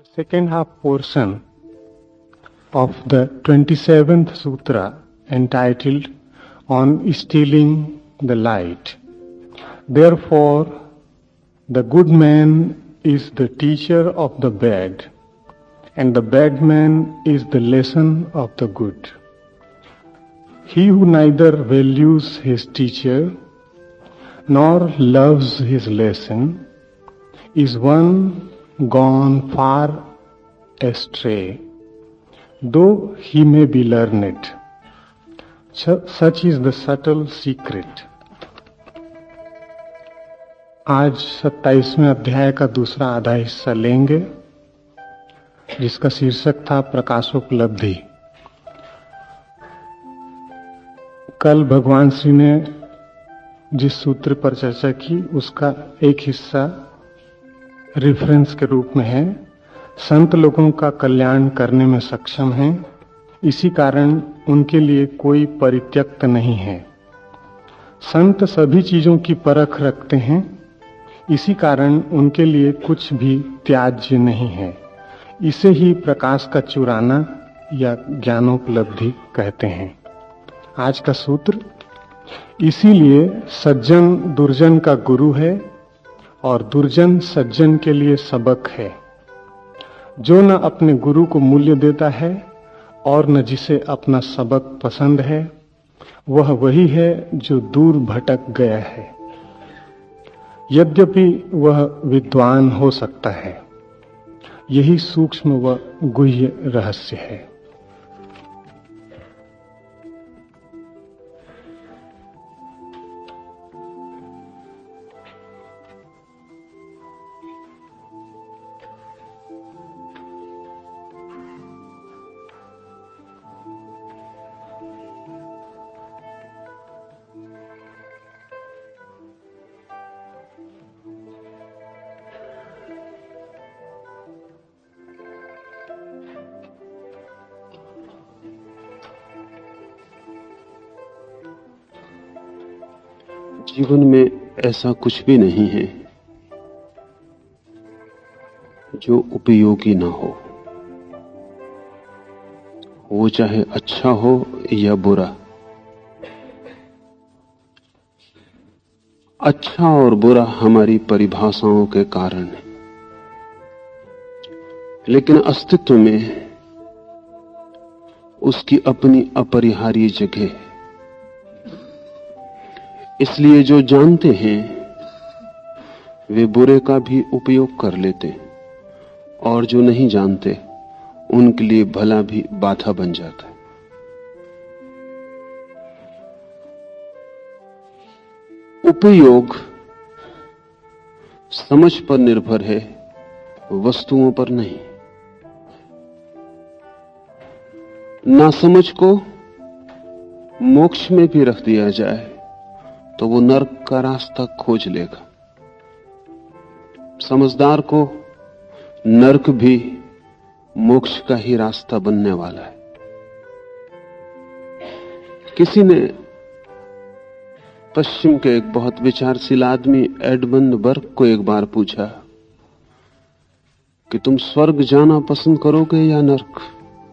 Second half portion of the 27th Sutra entitled On Stealing the Light. Therefore, the good man is the teacher of the bad, and the bad man is the lesson of the good. He who neither values his teacher nor loves his lesson is one gone far astray, though he may be learned. Such is the subtle secret. आज 27वें अध्याय का दूसरा आधा हिस्सा लेंगे, जिसका शीर्षक था प्रकाशोपलब्धि। कल भगवान श्री ने जिस सूत्र पर चर्चा की उसका एक हिस्सा रेफरेंस के रूप में है। संत लोगों का कल्याण करने में सक्षम हैं, इसी कारण उनके लिए कोई परित्यक्त नहीं है। संत सभी चीजों की परख रखते हैं, इसी कारण उनके लिए कुछ भी त्याज्य नहीं है। इसे ही प्रकाश का चुराना या ज्ञानोपलब्धि कहते हैं। आज का सूत्र, इसीलिए सज्जन दुर्जन का गुरु है और दुर्जन सज्जन के लिए सबक है। जो न अपने गुरु को मूल्य देता है और न जिसे अपना सबक पसंद है, वह वही है जो दूर भटक गया है, यद्यपि वह विद्वान हो सकता है। यही सूक्ष्म व गुह्य रहस्य है। जीवन में ऐसा कुछ भी नहीं है जो उपयोगी ना हो, वो चाहे अच्छा हो या बुरा। अच्छा और बुरा हमारी परिभाषाओं के कारण है, लेकिन अस्तित्व में उसकी अपनी अपरिहार्य जगह है। इसलिए जो जानते हैं वे बुरे का भी उपयोग कर लेते हैं, और जो नहीं जानते उनके लिए भला भी बाधा बन जाता है। उपयोग समझ पर निर्भर है, वस्तुओं पर नहीं। नासमझ को मोक्ष में भी रख दिया जाए तो वो नरक का रास्ता खोज लेगा। समझदार को नरक भी मोक्ष का ही रास्ता बनने वाला है। किसी ने पश्चिम के एक बहुत विचारशील आदमी एडमंड बर्ग को एक बार पूछा कि तुम स्वर्ग जाना पसंद करोगे या नरक?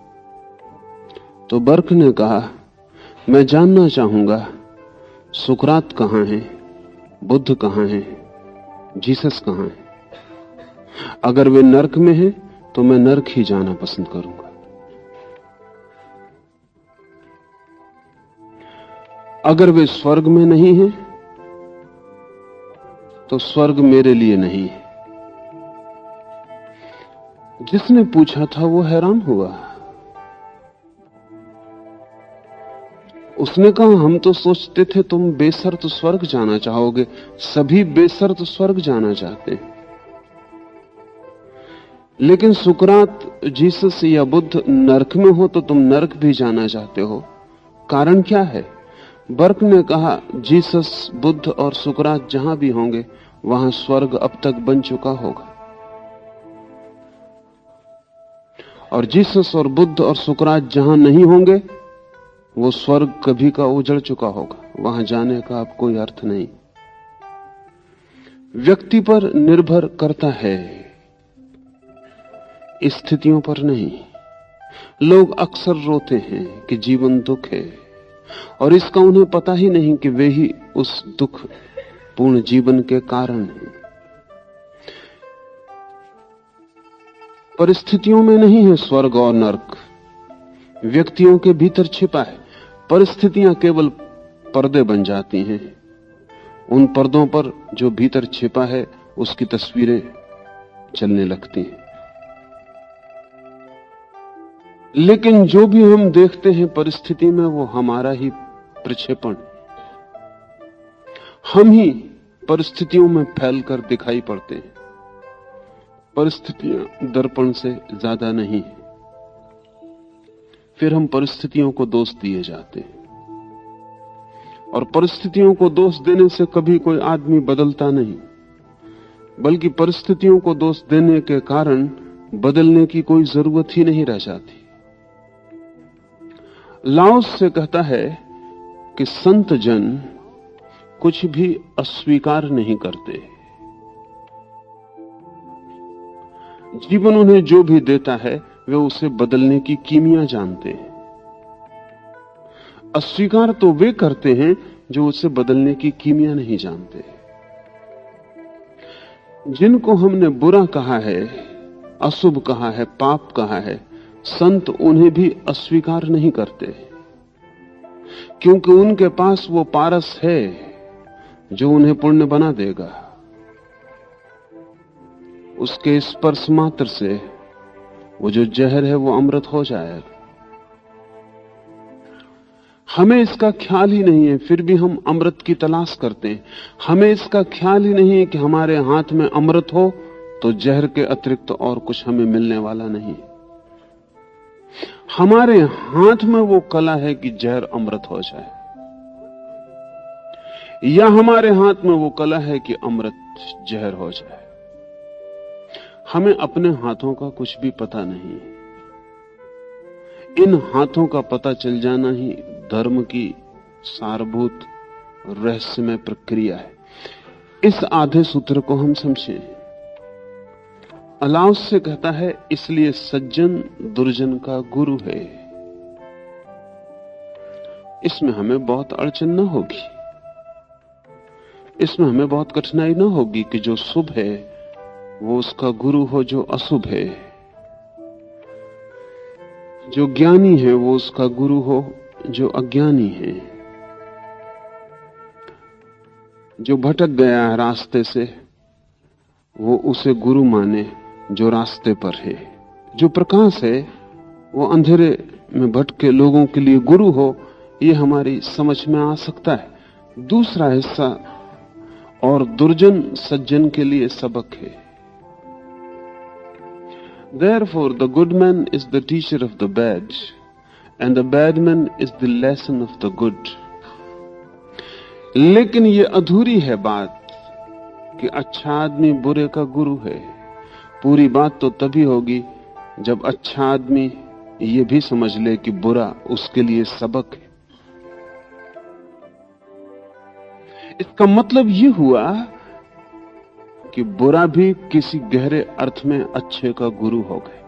तो बर्ग ने कहा, मैं जानना चाहूंगा सुकरात कहां है, बुद्ध कहां है, जीसस कहां है। अगर वे नरक में हैं तो मैं नरक ही जाना पसंद करूंगा। अगर वे स्वर्ग में नहीं हैं तो स्वर्ग मेरे लिए नहीं है। जिसने पूछा था वो हैरान हुआ। उसने कहा, हम तो सोचते थे तुम बेशर्त स्वर्ग जाना चाहोगे। सभी बेशर्त स्वर्ग जाना चाहते हैं, लेकिन सुकरात, जीसस या बुद्ध नरक में हो तो तुम नरक भी जाना चाहते हो। कारण क्या है? बर्ग ने कहा, जीसस, बुद्ध और सुकरात जहां भी होंगे वहां स्वर्ग अब तक बन चुका होगा। और जीसस और बुद्ध और सुकरात जहां नहीं होंगे वो स्वर्ग कभी का उजड़ चुका होगा। वहां जाने का अब कोई अर्थ नहीं। व्यक्ति पर निर्भर करता है स्थितियों पर नहीं। लोग अक्सर रोते हैं कि जीवन दुख है, और इसका उन्हें पता ही नहीं कि वे ही उस दुख पूर्ण जीवन के कारण हैं। परिस्थितियों में नहीं है स्वर्ग और नरक, व्यक्तियों के भीतर छिपा है। परिस्थितियां केवल पर्दे बन जाती हैं। उन पर्दों पर जो भीतर छिपा है उसकी तस्वीरें चलने लगती हैं। लेकिन जो भी हम देखते हैं परिस्थिति में, वो हमारा ही प्रक्षेपण। हम ही परिस्थितियों में फैलकर दिखाई पड़ते हैं। परिस्थितियां दर्पण से ज्यादा नहीं। फिर हम परिस्थितियों को दोष दिए जाते हैं, और परिस्थितियों को दोष देने से कभी कोई आदमी बदलता नहीं, बल्कि परिस्थितियों को दोष देने के कारण बदलने की कोई जरूरत ही नहीं रह जाती। लाओस से कहता है कि संत जन कुछ भी अस्वीकार नहीं करते। जीवन उन्हें जो भी देता है वे उसे बदलने की कीमिया जानते हैं। अस्वीकार तो वे करते हैं जो उसे बदलने की कीमिया नहीं जानते। जिनको हमने बुरा कहा है, अशुभ कहा है, पाप कहा है, संत उन्हें भी अस्वीकार नहीं करते, क्योंकि उनके पास वो पारस है जो उन्हें पुण्य बना देगा। उसके स्पर्श मात्र से वो जो जहर है वो अमृत हो जाएगा। हमें इसका ख्याल ही नहीं है, फिर भी हम अमृत की तलाश करते हैं। हमें इसका ख्याल ही नहीं है कि हमारे हाथ में अमृत हो तो जहर के अतिरिक्त और कुछ हमें मिलने वाला नहीं। हमारे हाथ में वो कला है कि जहर अमृत हो जाए, या हमारे हाथ में वो कला है कि अमृत जहर हो जाए। हमें अपने हाथों का कुछ भी पता नहीं। इन हाथों का पता चल जाना ही धर्म की सारभूत रहस्यमय प्रक्रिया है। इस आधे सूत्र को हम समझें। अलाउस से कहता है, इसलिए सज्जन दुर्जन का गुरु है। इसमें हमें बहुत अड़चन न होगी, इसमें हमें बहुत कठिनाई न होगी कि जो शुभ है वो उसका गुरु हो जो अशुभ है, जो ज्ञानी है वो उसका गुरु हो जो अज्ञानी है, जो भटक गया है रास्ते से वो उसे गुरु माने जो रास्ते पर है, जो प्रकाश है वो अंधेरे में भटके लोगों के लिए गुरु हो। ये हमारी समझ में आ सकता है। दूसरा हिस्सा, और दुर्जन सज्जन के लिए सबक है। Therefore the good man is the teacher of the bad, and the bad man is the lesson of the good. लेकिन ये अधूरी है बात कि अच्छा आदमी बुरे का गुरु है। पूरी बात तो तभी होगी जब अच्छा आदमी ये भी समझ ले कि बुरा उसके लिए सबक है। इसका मतलब ये हुआ कि बुरा भी किसी गहरे अर्थ में अच्छे का गुरु हो गए।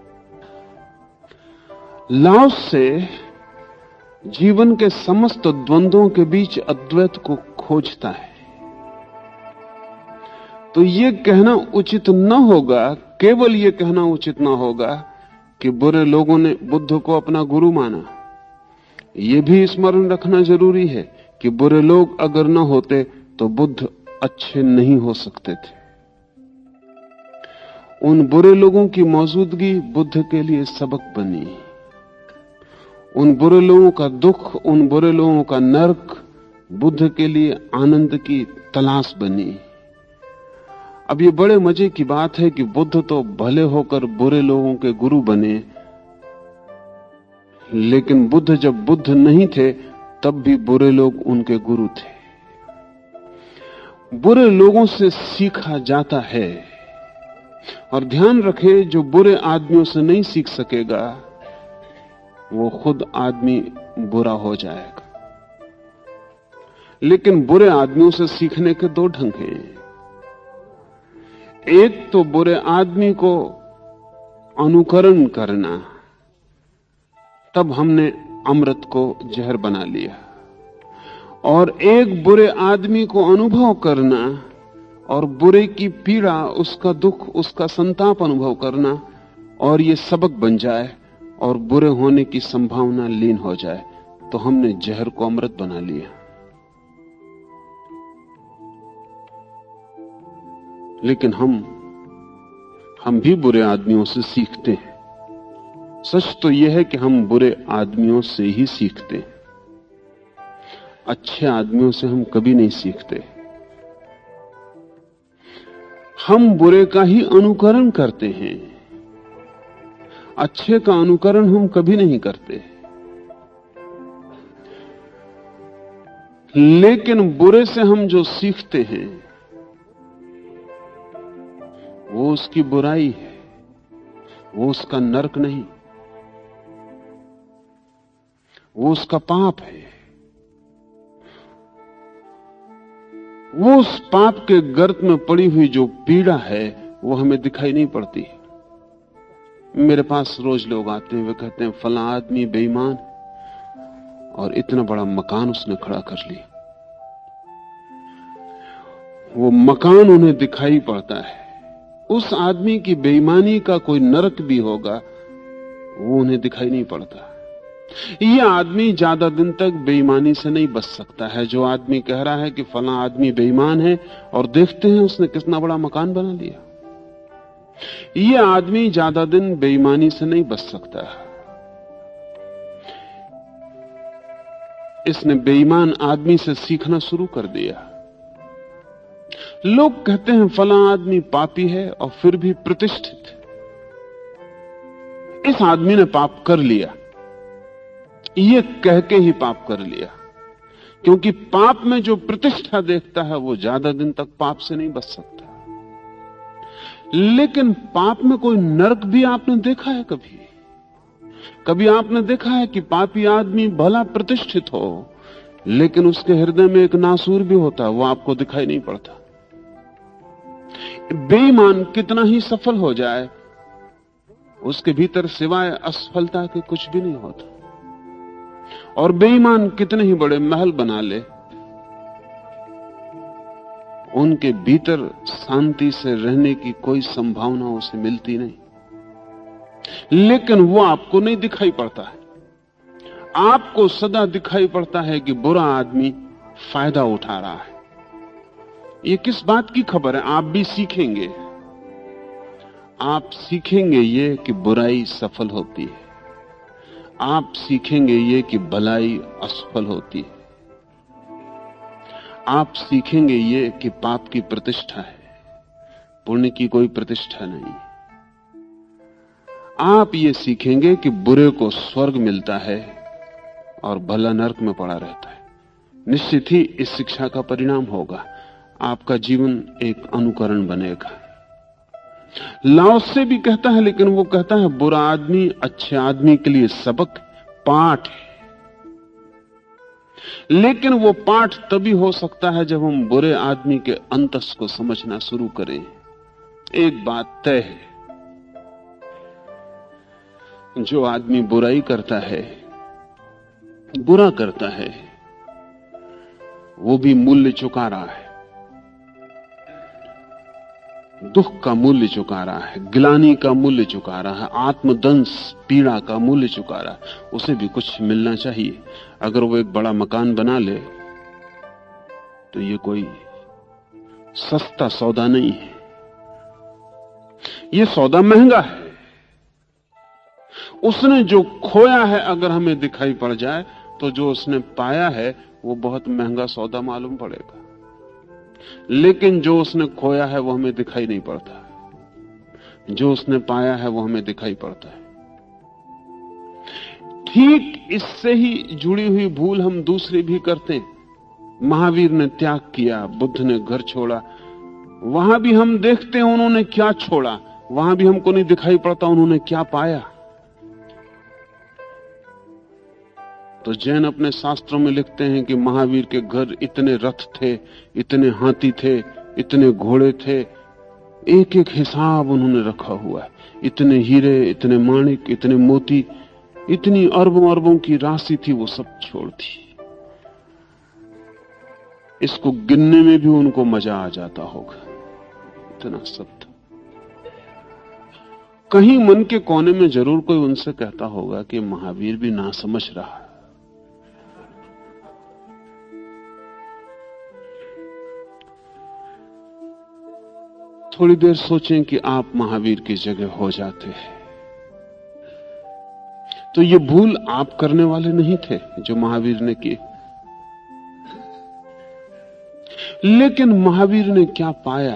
लाओस से जीवन के समस्त द्वंद्वों के बीच अद्वैत को खोजता है। तो ये कहना उचित न होगा, केवल ये कहना उचित न होगा कि बुरे लोगों ने बुद्ध को अपना गुरु माना। ये भी स्मरण रखना जरूरी है कि बुरे लोग अगर न होते तो बुद्ध अच्छे नहीं हो सकते थे। उन बुरे लोगों की मौजूदगी बुद्ध के लिए सबक बनी। उन बुरे लोगों का दुख, उन बुरे लोगों का नरक बुद्ध के लिए आनंद की तलाश बनी। अब ये बड़े मजे की बात है कि बुद्ध तो भले होकर बुरे लोगों के गुरु बने, लेकिन बुद्ध जब बुद्ध नहीं थे तब भी बुरे लोग उनके गुरु थे। बुरे लोगों से सीखा जाता है, और ध्यान रखें जो बुरे आदमियों से नहीं सीख सकेगा वो खुद आदमी बुरा हो जाएगा। लेकिन बुरे आदमियों से सीखने के दो ढंग हैं। एक तो बुरे आदमी को अनुकरण करना, तब हमने अमृत को जहर बना लिया। और एक बुरे आदमी को अनुभव करना और बुरे की पीड़ा, उसका दुख, उसका संताप अनुभव करना, और ये सबक बन जाए और बुरे होने की संभावना लीन हो जाए, तो हमने जहर को अमृत बना लिया। लेकिन हम भी बुरे आदमियों से सीखते हैं। सच तो यह है कि हम बुरे आदमियों से ही सीखते हैं, अच्छे आदमियों से हम कभी नहीं सीखते। हम बुरे का ही अनुकरण करते हैं, अच्छे का अनुकरण हम कभी नहीं करते। लेकिन बुरे से हम जो सीखते हैं वो उसकी बुराई है, वो उसका नरक नहीं, वो उसका पाप है। वो उस पाप के गर्त में पड़ी हुई जो पीड़ा है वो हमें दिखाई नहीं पड़ती। मेरे पास रोज लोग आते हैं, वे कहते हैं फला आदमी बेईमान और इतना बड़ा मकान उसने खड़ा कर लिया। वो मकान उन्हें दिखाई पड़ता है, उस आदमी की बेईमानी का कोई नरक भी होगा वो उन्हें दिखाई नहीं पड़ता। यह आदमी ज्यादा दिन तक बेईमानी से नहीं बच सकता है। जो आदमी कह रहा है कि फला आदमी बेईमान है और देखते हैं उसने कितना बड़ा मकान बना लिया, यह आदमी ज्यादा दिन बेईमानी से नहीं बच सकता है। इसने बेईमान आदमी से सीखना शुरू कर दिया। लोग कहते हैं फला आदमी पापी है और फिर भी प्रतिष्ठित। इस आदमी ने पाप कर लिया, ये कह के ही पाप कर लिया, क्योंकि पाप में जो प्रतिष्ठा देखता है वो ज्यादा दिन तक पाप से नहीं बच सकता। लेकिन पाप में कोई नरक भी आपने देखा है कभी? कभी आपने देखा है कि पापी आदमी भला प्रतिष्ठित हो लेकिन उसके हृदय में एक नासूर भी होता है, वो आपको दिखाई नहीं पड़ता। बेईमान कितना ही सफल हो जाए उसके भीतर सिवाय असफलता के कुछ भी नहीं होता, और बेईमान कितने ही बड़े महल बना ले उनके भीतर शांति से रहने की कोई संभावना उसे मिलती नहीं। लेकिन वो आपको नहीं दिखाई पड़ता है। आपको सदा दिखाई पड़ता है कि बुरा आदमी फायदा उठा रहा है। ये किस बात की खबर है? आप भी सीखेंगे। आप सीखेंगे ये कि बुराई सफल होती है, आप सीखेंगे ये कि भलाई असफल होती है, आप सीखेंगे ये कि पाप की प्रतिष्ठा है, पुण्य की कोई प्रतिष्ठा नहीं। आप ये सीखेंगे कि बुरे को स्वर्ग मिलता है और भला नरक में पड़ा रहता है। निश्चित ही इस शिक्षा का परिणाम होगा, आपका जीवन एक अनुकरण बनेगा। लाओ से भी कहता है, लेकिन वो कहता है बुरा आदमी अच्छे आदमी के लिए सबक, पाठ है। लेकिन वो पाठ तभी हो सकता है जब हम बुरे आदमी के अंतस को समझना शुरू करें। एक बात तय है, जो आदमी बुराई करता है, बुरा करता है, वो भी मूल्य चुका रहा है। दुख का मूल्य चुका रहा है, ग्लानि का मूल्य चुका रहा है, आत्मदंश पीड़ा का मूल्य चुका रहा है। उसे भी कुछ मिलना चाहिए। अगर वो एक बड़ा मकान बना ले तो ये कोई सस्ता सौदा नहीं है, ये सौदा महंगा है। उसने जो खोया है अगर हमें दिखाई पड़ जाए तो जो उसने पाया है वो बहुत महंगा सौदा मालूम पड़ेगा। लेकिन जो उसने खोया है वो हमें दिखाई नहीं पड़ता, जो उसने पाया है वो हमें दिखाई पड़ता है। ठीक इससे ही जुड़ी हुई भूल हम दूसरी भी करते हैं। महावीर ने त्याग किया, बुद्ध ने घर छोड़ा, वहां भी हम देखते हैं उन्होंने क्या छोड़ा, वहां भी हमको नहीं दिखाई पड़ता उन्होंने क्या पाया। तो जैन अपने शास्त्रों में लिखते हैं कि महावीर के घर इतने रथ थे, इतने हाथी थे, इतने घोड़े थे, एक एक हिसाब उन्होंने रखा हुआ है। इतने हीरे, इतने माणिक, इतने मोती, इतनी अरबों अरबों की राशि थी, वो सब छोड़ दी। इसको गिनने में भी उनको मजा आ जाता होगा, इतना सब था। कहीं मन के कोने में जरूर कोई उनसे कहता होगा कि महावीर भी ना समझ रहा। थोड़ी देर सोचें कि आप महावीर की जगह हो जाते हैं, तो ये भूल आप करने वाले नहीं थे जो महावीर ने की। लेकिन महावीर ने क्या पाया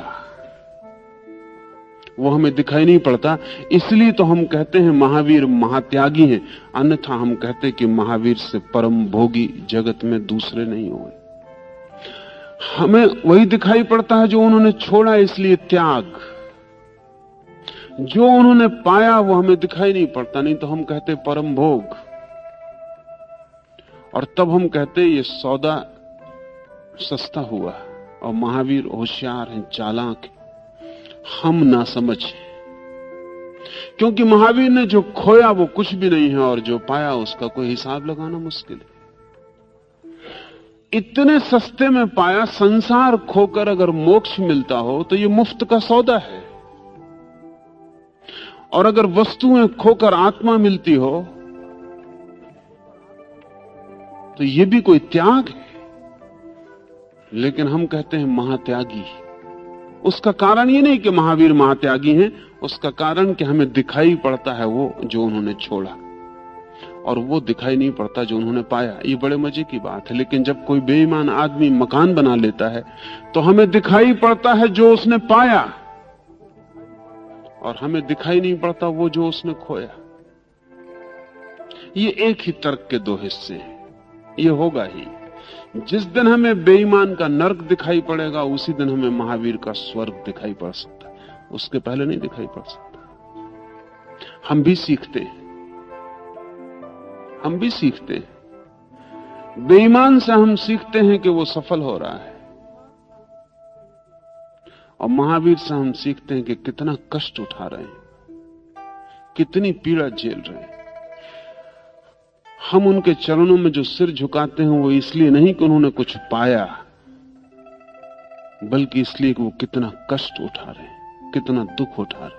वो हमें दिखाई नहीं पड़ता, इसलिए तो हम कहते हैं महावीर महात्यागी हैं। अन्यथा हम कहते कि महावीर से परम भोगी जगत में दूसरे नहीं हुए। हमें वही दिखाई पड़ता है जो उन्होंने छोड़ा, इसलिए त्याग। जो उन्होंने पाया वो हमें दिखाई नहीं पड़ता, नहीं तो हम कहते परम भोग। और तब हम कहते ये सौदा सस्ता हुआ। और महावीर होशियार हैं, चालाक हैं, हम ना समझ। क्योंकि महावीर ने जो खोया वो कुछ भी नहीं है, और जो पाया उसका कोई हिसाब लगाना मुश्किल है। इतने सस्ते में पाया। संसार खोकर अगर मोक्ष मिलता हो तो ये मुफ्त का सौदा है, और अगर वस्तुएं खोकर आत्मा मिलती हो तो ये भी कोई त्याग है। लेकिन हम कहते हैं महात्यागी। उसका कारण ये नहीं कि महावीर महात्यागी हैं, उसका कारण कि हमें दिखाई पड़ता है वो जो उन्होंने छोड़ा, और वो दिखाई नहीं पड़ता जो उन्होंने पाया। ये बड़े मजे की बात है। लेकिन जब कोई बेईमान आदमी मकान बना लेता है तो हमें दिखाई पड़ता है जो उसने पाया, और हमें दिखाई नहीं पड़ता वो जो उसने खोया। ये एक ही तर्क के दो हिस्से हैं। ये होगा ही। जिस दिन हमें बेईमान का नर्क दिखाई पड़ेगा, उसी दिन हमें महावीर का स्वर्ग दिखाई पड़ सकता है। उसके पहले नहीं दिखाई पड़ सकता। हम भी सीखते हैं, हम भी सीखते हैं। बेईमान से हम सीखते हैं कि वो सफल हो रहा है, और महावीर से हम सीखते हैं कि कितना कष्ट उठा रहे हैं, कितनी पीड़ा झेल रहे हैं। हम उनके चरणों में जो सिर झुकाते हैं वो इसलिए नहीं कि उन्होंने कुछ पाया, बल्कि इसलिए कि वो कितना कष्ट उठा रहे हैं, कितना दुख उठा रहे हैं।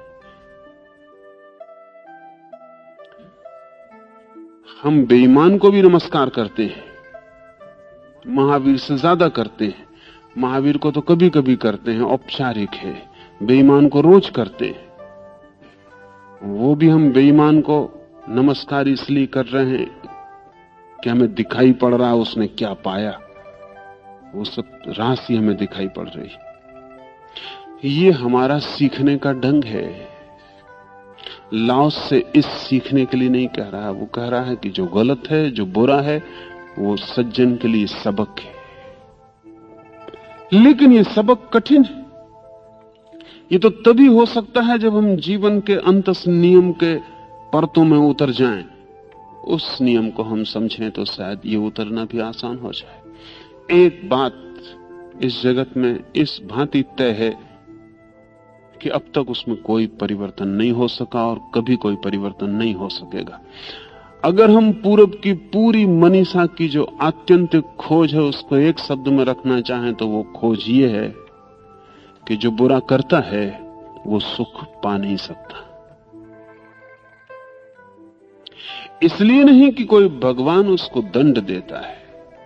हम बेईमान को भी नमस्कार करते हैं, महावीर से ज्यादा करते हैं। महावीर को तो कभी कभी करते हैं, औपचारिक है। बेईमान को रोज करते हैं। वो भी हम बेईमान को नमस्कार इसलिए कर रहे हैं कि हमें दिखाई पड़ रहा है उसने क्या पाया। वो सब राशि हमें दिखाई पड़ रही है। ये हमारा सीखने का ढंग है। लाओस से इस सीखने के लिए नहीं कह रहा है, वो कह रहा है कि जो गलत है, जो बुरा है, वो सज्जन के लिए सबक है। लेकिन ये सबक कठिन है। ये तो तभी हो सकता है जब हम जीवन के अंतस नियम के परतों में उतर जाएं। उस नियम को हम समझें तो शायद ये उतरना भी आसान हो जाए। एक बात इस जगत में इस भांति तय है कि अब तक उसमें कोई परिवर्तन नहीं हो सका और कभी कोई परिवर्तन नहीं हो सकेगा। अगर हम पूरब की पूरी मनीषा की जो आत्यंतिक खोज है उसको एक शब्द में रखना चाहें तो वो खोज ये है कि जो बुरा करता है वो सुख पा नहीं सकता। इसलिए नहीं कि कोई भगवान उसको दंड देता है,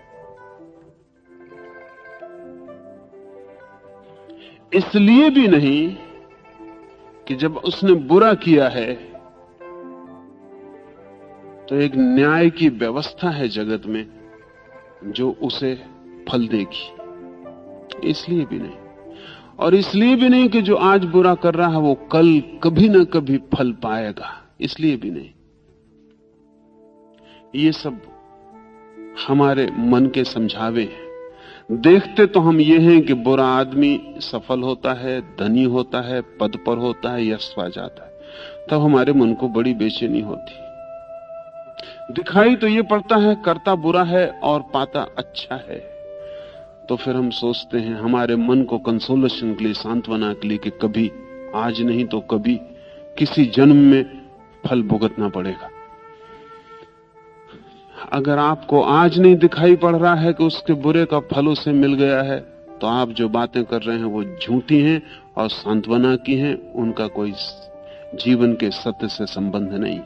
इसलिए भी नहीं कि जब उसने बुरा किया है तो एक न्याय की व्यवस्था है जगत में जो उसे फल देगी, इसलिए भी नहीं। और इसलिए भी नहीं कि जो आज बुरा कर रहा है वो कल कभी ना कभी फल पाएगा, इसलिए भी नहीं। ये सब हमारे मन के समझावे हैं। देखते तो हम ये हैं कि बुरा आदमी सफल होता है, धनी होता है, पद पर होता है, यश पा जाता है, तब हमारे मन को बड़ी बेचैनी होती। दिखाई तो ये पड़ता है करता बुरा है और पाता अच्छा है, तो फिर हम सोचते हैं हमारे मन को कंसोलेशन के लिए, सांत्वना के लिए कि कभी आज नहीं तो कभी किसी जन्म में फल भुगतना पड़ेगा। अगर आपको आज नहीं दिखाई पड़ रहा है कि उसके बुरे का फल उसे मिल गया है, तो आप जो बातें कर रहे हैं वो झूठी हैं और सांत्वना की हैं, उनका कोई जीवन के सत्य से संबंध नहीं।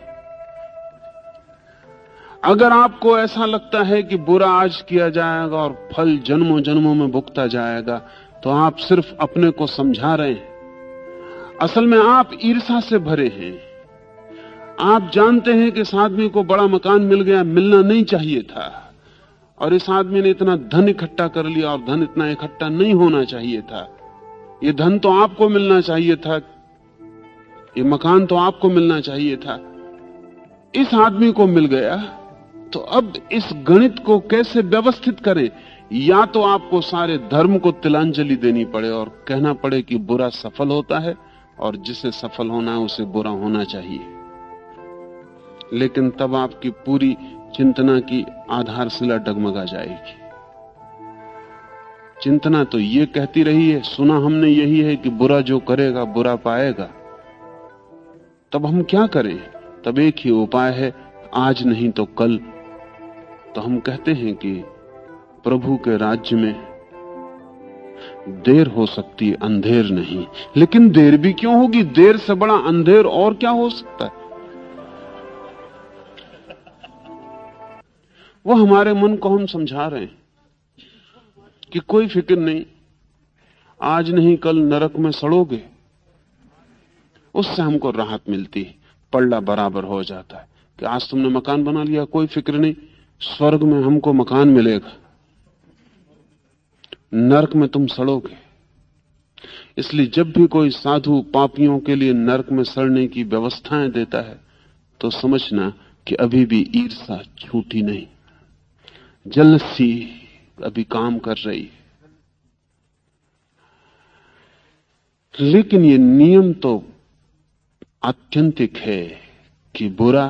अगर आपको ऐसा लगता है कि बुरा आज किया जाएगा और फल जन्मों जन्मों में भुगता जाएगा, तो आप सिर्फ अपने को समझा रहे हैं। असल में आप ईर्ष्या से भरे हैं। आप जानते हैं कि इस आदमी को बड़ा मकान मिल गया, मिलना नहीं चाहिए था, और इस आदमी ने इतना धन इकट्ठा कर लिया और धन इतना इकट्ठा नहीं होना चाहिए था। ये धन तो आपको मिलना चाहिए था, ये मकान तो आपको मिलना चाहिए था, इस आदमी को मिल गया। तो अब इस गणित को कैसे व्यवस्थित करें? या तो आपको सारे धर्म को तिलांजलि देनी पड़े और कहना पड़े कि बुरा सफल होता है और जिसे सफल होना है उसे बुरा होना चाहिए, लेकिन तब आपकी पूरी चिंतना की आधारशिला डगमगा जाएगी। चिंतना तो ये कहती रही है, सुना हमने यही है कि बुरा जो करेगा बुरा पाएगा। तब हम क्या करें? तब एक ही उपाय है, आज नहीं तो कल। तो हम कहते हैं कि प्रभु के राज्य में देर हो सकती है, अंधेर नहीं। लेकिन देर भी क्यों होगी? देर से बड़ा अंधेर और क्या हो सकता है? वो हमारे मन को हम समझा रहे हैं कि कोई फिक्र नहीं, आज नहीं कल नरक में सड़ोगे। उससे हमको राहत मिलती है, पल्ला बराबर हो जाता है कि आज तुमने मकान बना लिया, कोई फिक्र नहीं, स्वर्ग में हमको मकान मिलेगा, नरक में तुम सड़ोगे। इसलिए जब भी कोई साधु पापियों के लिए नरक में सड़ने की व्यवस्थाएं देता है, तो समझना कि अभी भी ईर्ष्या छूटी नहीं, जलसी अभी काम कर रही है। लेकिन ये नियम तो आत्यंतिक है कि बुरा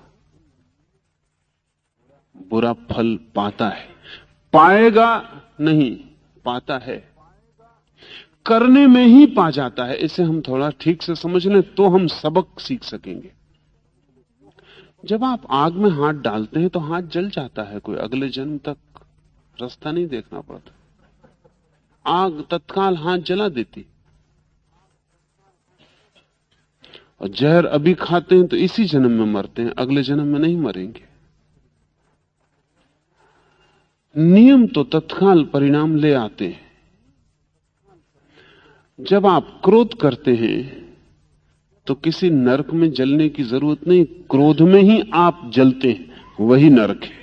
फल पाता है, पाएगा नहीं, पाता है, करने में ही पा जाता है। इसे हम थोड़ा ठीक से समझ लें तो हम सबक सीख सकेंगे। जब आप आग में हाथ डालते हैं तो हाथ जल जाता है, कोई अगले जन्म तक रास्ता नहीं देखना पड़ता। आग तत्काल हाथ जला देती। और जहर अभी खाते हैं तो इसी जन्म में मरते हैं, अगले जन्म में नहीं मरेंगे। नियम तो तत्काल परिणाम ले आते हैं। जब आप क्रोध करते हैं तो किसी नरक में जलने की जरूरत नहीं, क्रोध में ही आप जलते हैं, वही नरक है।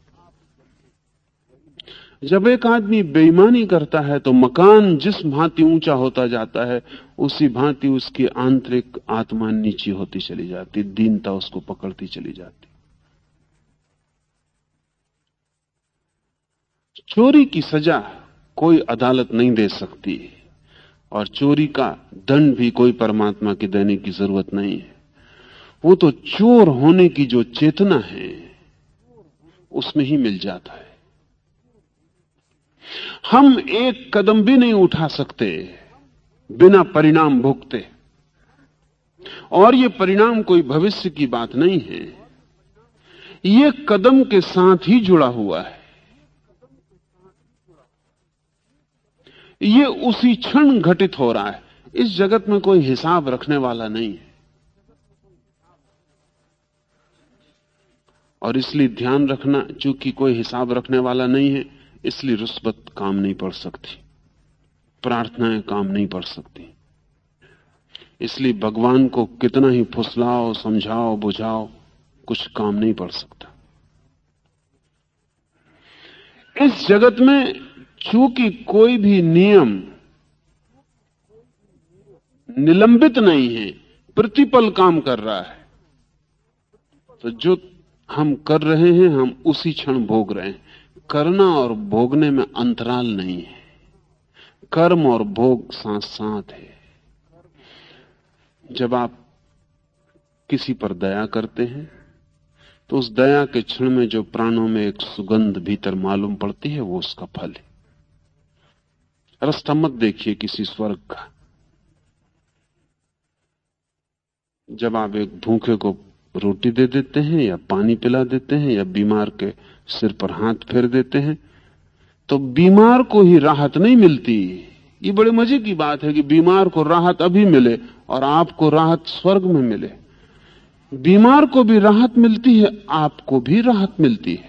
जब एक आदमी बेईमानी करता है तो मकान जिस भांति ऊंचा होता जाता है, उसी भांति उसकी आंतरिक आत्मा नीची होती चली जाती, दीनता उसको पकड़ती चली जाती। चोरी की सजा कोई अदालत नहीं दे सकती, और चोरी का दंड भी कोई परमात्मा के देने की जरूरत नहीं है। वो तो चोर होने की जो चेतना है उसमें ही मिल जाता है। हम एक कदम भी नहीं उठा सकते बिना परिणाम भुगते, और ये परिणाम कोई भविष्य की बात नहीं है, ये कदम के साथ ही जुड़ा हुआ है। ये उसी क्षण घटित हो रहा है। इस जगत में कोई हिसाब रखने वाला नहीं है, और इसलिए ध्यान रखना, चूंकि कोई हिसाब रखने वाला नहीं है, इसलिए रुस्बत काम नहीं पड़ सकती, प्रार्थनाएं काम नहीं पड़ सकती। इसलिए भगवान को कितना ही फुसलाओ, समझाओ, बुझाओ, कुछ काम नहीं पड़ सकता। इस जगत में चूंकि कोई भी नियम निलंबित नहीं है, प्रतिपल काम कर रहा है, तो जो हम कर रहे हैं हम उसी क्षण भोग रहे हैं। करना और भोगने में अंतराल नहीं है, कर्म और भोग साथ साथ है। जब आप किसी पर दया करते हैं तो उस दया के क्षण में जो प्राणों में एक सुगंध भीतर मालूम पड़ती है, वो उसका फल है। रास्ता मत देखिए किसी स्वर्ग का, जब आप एक भूखे को रोटी दे देते हैं या पानी पिला देते हैं या बीमार के सिर पर हाथ फेर देते हैं, तो बीमार को ही राहत नहीं मिलती। ये बड़े मजे की बात है कि बीमार को राहत अभी मिले और आपको राहत स्वर्ग में मिले। बीमार को भी राहत मिलती है, आपको भी राहत मिलती है।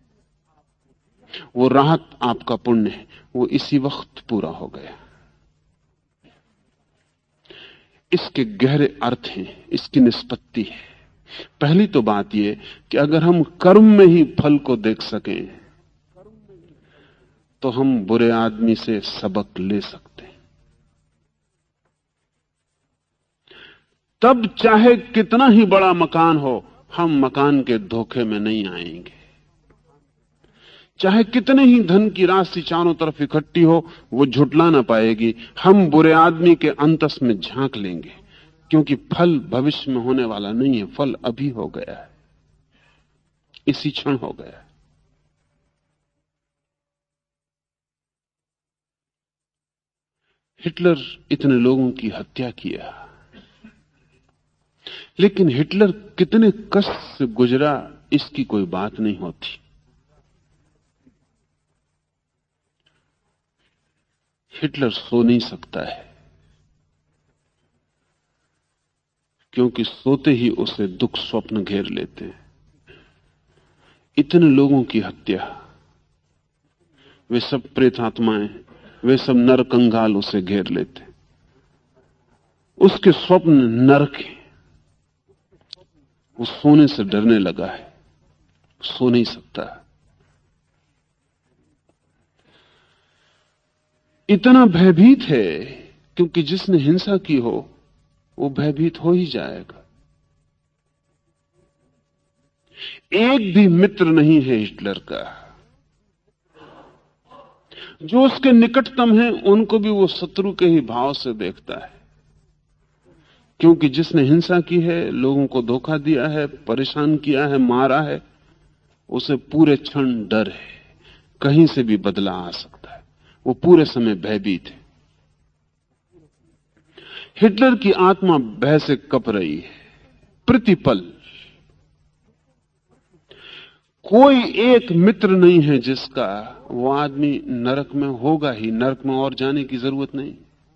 वो राहत आपका पुण्य है, वो इसी वक्त पूरा हो गया। इसके गहरे अर्थ हैं, इसकी निष्पत्ति है। पहली तो बात यह कि अगर हम कर्म में ही फल को देख सकें तो हम बुरे आदमी से सबक ले सकते हैं। तब चाहे कितना ही बड़ा मकान हो, हम मकान के धोखे में नहीं आएंगे। चाहे कितने ही धन की राशि चारों तरफ इकट्ठी हो, वो झुटला ना पाएगी। हम बुरे आदमी के अंतस में झांक लेंगे, क्योंकि फल भविष्य में होने वाला नहीं है, फल अभी हो गया है, इसी क्षण हो गया है। हिटलर इतने लोगों की हत्या किया, लेकिन हिटलर कितने कष्ट से गुजरा इसकी कोई बात नहीं होती। हिटलर सो नहीं सकता है, क्योंकि सोते ही उसे दुख स्वप्न घेर लेते हैं। इतने लोगों की हत्या, वे सब प्रेतात्माएं, वे सब नर कंगाल उसे घेर लेते। उसके स्वप्न नरक हैं। वो सोने से डरने लगा है, सो नहीं सकता। इतना भयभीत है क्योंकि जिसने हिंसा की हो वो भयभीत हो ही जाएगा। एक भी मित्र नहीं है हिटलर का। जो उसके निकटतम है उनको भी वो शत्रु के ही भाव से देखता है, क्योंकि जिसने हिंसा की है, लोगों को धोखा दिया है, परेशान किया है, मारा है, उसे पूरे क्षण डर है, कहीं से भी बदला आ सकता है। वो पूरे समय भयभीत है। हिटलर की आत्मा भय से कप रही है प्रतिपल। कोई एक मित्र नहीं है जिसका वो आदमी नरक में होगा ही, नरक में और जाने की जरूरत नहीं।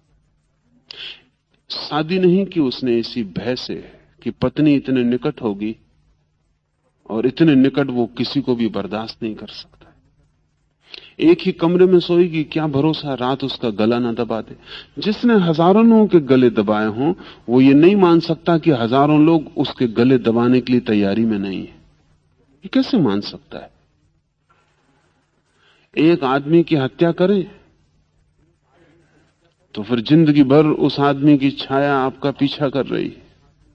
शादी नहीं की उसने इसी भय से कि पत्नी इतने निकट होगी, और इतने निकट वो किसी को भी बर्दाश्त नहीं कर सकता। एक ही कमरे में सोएगी, क्या भरोसा रात उसका गला ना दबा दे। जिसने हजारों लोगों के गले दबाए हों, वो ये नहीं मान सकता कि हजारों लोग उसके गले दबाने के लिए तैयारी में नहीं है। ये कैसे मान सकता है? एक आदमी की हत्या करें तो फिर जिंदगी भर उस आदमी की छाया आपका पीछा कर रही है।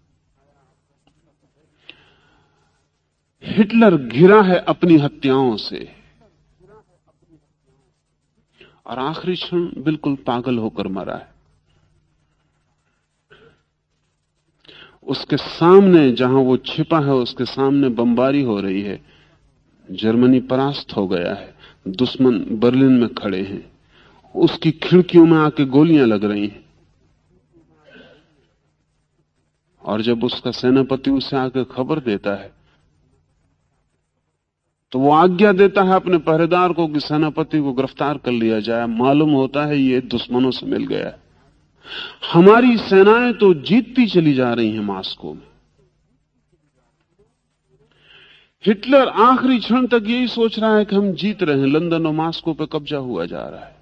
हिटलर घिरा है अपनी हत्याओं से, और आखिरी क्षण बिल्कुल पागल होकर मरा है। उसके सामने, जहां वो छिपा है, उसके सामने बमबारी हो रही है। जर्मनी परास्त हो गया है, दुश्मन बर्लिन में खड़े हैं, उसकी खिड़कियों में आके गोलियां लग रही हैं। और जब उसका सेनापति उसे आके खबर देता है तो वो आज्ञा देता है अपने पहरेदार को कि सेनापति को गिरफ्तार कर लिया जाए। मालूम होता है ये दुश्मनों से मिल गया है। हमारी सेनाएं तो जीतती चली जा रही हैं मॉस्को में। हिटलर आखिरी क्षण तक यही सोच रहा है कि हम जीत रहे हैं, लंदन और मॉस्को पे कब्जा हुआ जा रहा है,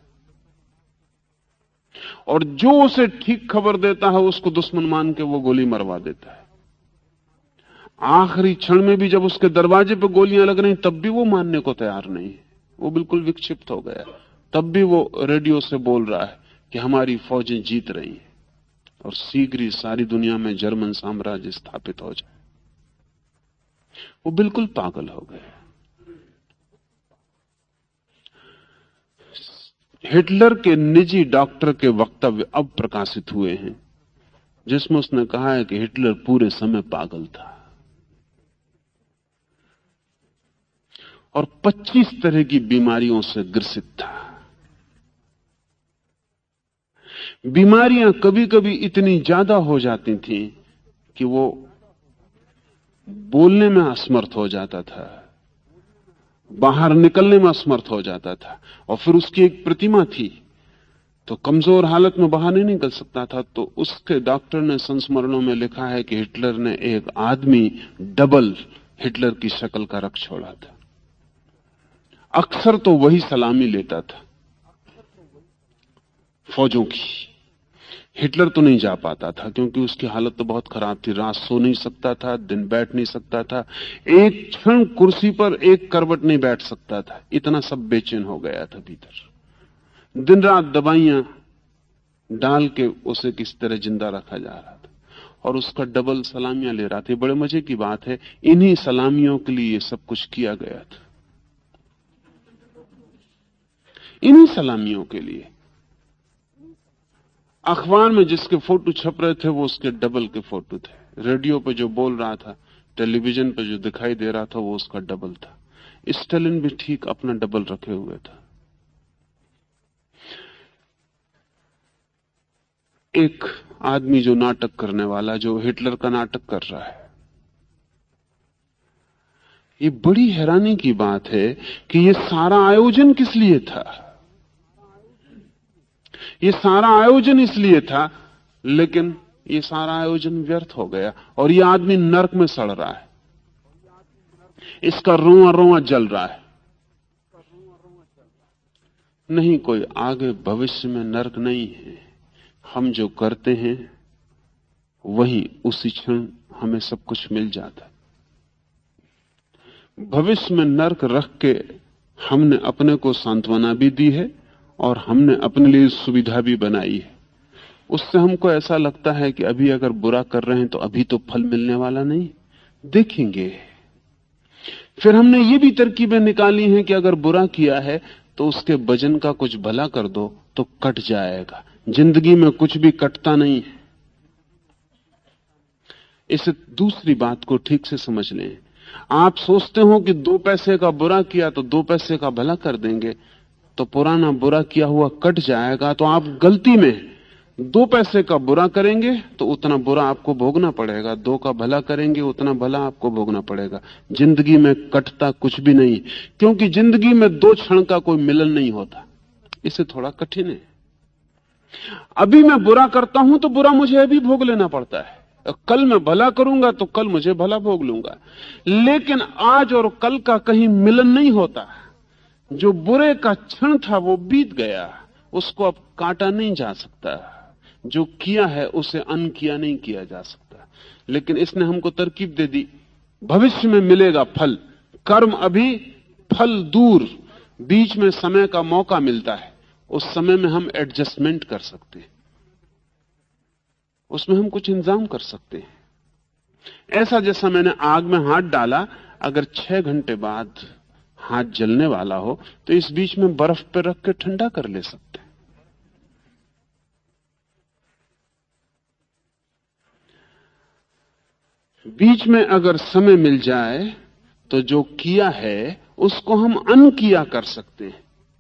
और जो उसे ठीक खबर देता है उसको दुश्मन मान के वो गोली मरवा देता है। आखिरी क्षण में भी जब उसके दरवाजे पे गोलियां लग रही तब भी वो मानने को तैयार नहीं है। वो बिल्कुल विक्षिप्त हो गया। तब भी वो रेडियो से बोल रहा है कि हमारी फौजें जीत रही हैं और शीघ्र ही सारी दुनिया में जर्मन साम्राज्य स्थापित हो जाए। वो बिल्कुल पागल हो गए। हिटलर के निजी डॉक्टर के वक्तव्य अब प्रकाशित हुए हैं, जिसमें उसने कहा है कि हिटलर पूरे समय पागल था और 25 तरह की बीमारियों से ग्रसित था। बीमारियां कभी कभी इतनी ज्यादा हो जाती थीं कि वो बोलने में असमर्थ हो जाता था, बाहर निकलने में असमर्थ हो जाता था, और फिर उसकी एक प्रतिमा थी, तो कमजोर हालत में बाहर नहीं निकल सकता था। तो उसके डॉक्टर ने संस्मरणों में लिखा है कि हिटलर ने एक आदमी डबल हिटलर की शक्ल का रख छोड़ा था। अक्सर तो वही सलामी लेता था फौजों की। हिटलर तो नहीं जा पाता था क्योंकि उसकी हालत तो बहुत खराब थी, रात सो नहीं सकता था, दिन बैठ नहीं सकता था, एक क्षण कुर्सी पर एक करवट नहीं बैठ सकता था, इतना सब बेचैन हो गया था भीतर। दिन रात दवाइयां डाल के उसे किस तरह जिंदा रखा जा रहा था, और उसका डबल सलामियां ले रहा था। बड़े मजे की बात है, इन्हीं सलामियों के लिए सब कुछ किया गया था, इन्हीं सलामियों के लिए। अखबार में जिसके फोटो छप रहे थे वो उसके डबल के फोटो थे, रेडियो पे जो बोल रहा था, टेलीविजन पे जो दिखाई दे रहा था वो उसका डबल था। स्टालिन भी ठीक अपना डबल रखे हुए था। एक आदमी जो नाटक करने वाला, जो हिटलर का नाटक कर रहा है, ये बड़ी हैरानी की बात है कि ये सारा आयोजन किस लिए था। ये सारा आयोजन इसलिए था, लेकिन ये सारा आयोजन व्यर्थ हो गया, और ये आदमी नर्क में सड़ रहा है, इसका रोआ रोआ जल रहा है। नहीं, कोई आगे भविष्य में नर्क नहीं है। हम जो करते हैं वही उसी क्षण हमें सब कुछ मिल जाता है। भविष्य में नर्क रख के हमने अपने को सांत्वना भी दी है और हमने अपने लिए सुविधा भी बनाई है। उससे हमको ऐसा लगता है कि अभी अगर बुरा कर रहे हैं तो अभी तो फल मिलने वाला नहीं, देखेंगे। फिर हमने ये भी तरकीबें निकाली हैं कि अगर बुरा किया है तो उसके वजन का कुछ भला कर दो तो कट जाएगा। जिंदगी में कुछ भी कटता नहीं है। इस दूसरी बात को ठीक से समझ लें। आप सोचते हो कि 2 पैसे का बुरा किया तो 2 पैसे का भला कर देंगे, तो पुराना बुरा किया हुआ कट जाएगा, तो आप गलती में 2 पैसे का बुरा करेंगे तो उतना बुरा आपको भोगना पड़ेगा, 2 का भला करेंगे उतना भला आपको भोगना पड़ेगा। जिंदगी में कटता कुछ भी नहीं, क्योंकि जिंदगी में 2 क्षण का कोई मिलन नहीं होता। इसे थोड़ा कठिन है। अभी मैं बुरा करता हूं तो बुरा मुझे अभी भोग लेना पड़ता है, कल मैं भला करूंगा तो कल मुझे भला भोग लूंगा। लेकिन आज और कल का कहीं मिलन नहीं होता। जो बुरे का क्षण था वो बीत गया, उसको अब काटा नहीं जा सकता। जो किया है उसे अनकिया नहीं किया जा सकता। लेकिन इसने हमको तरकीब दे दी, भविष्य में मिलेगा फल। कर्म अभी, फल दूर, बीच में समय का मौका मिलता है। उस समय में हम एडजस्टमेंट कर सकते हैं, उसमें हम कुछ इंतजाम कर सकते हैं। ऐसा जैसा मैंने आग में हाथ डाला, अगर 6 घंटे बाद हाथ जलने वाला हो तो इस बीच में बर्फ पर रख के ठंडा कर ले सकते हैं। बीच में अगर समय मिल जाए तो जो किया है उसको हम अनकिया कर सकते हैं।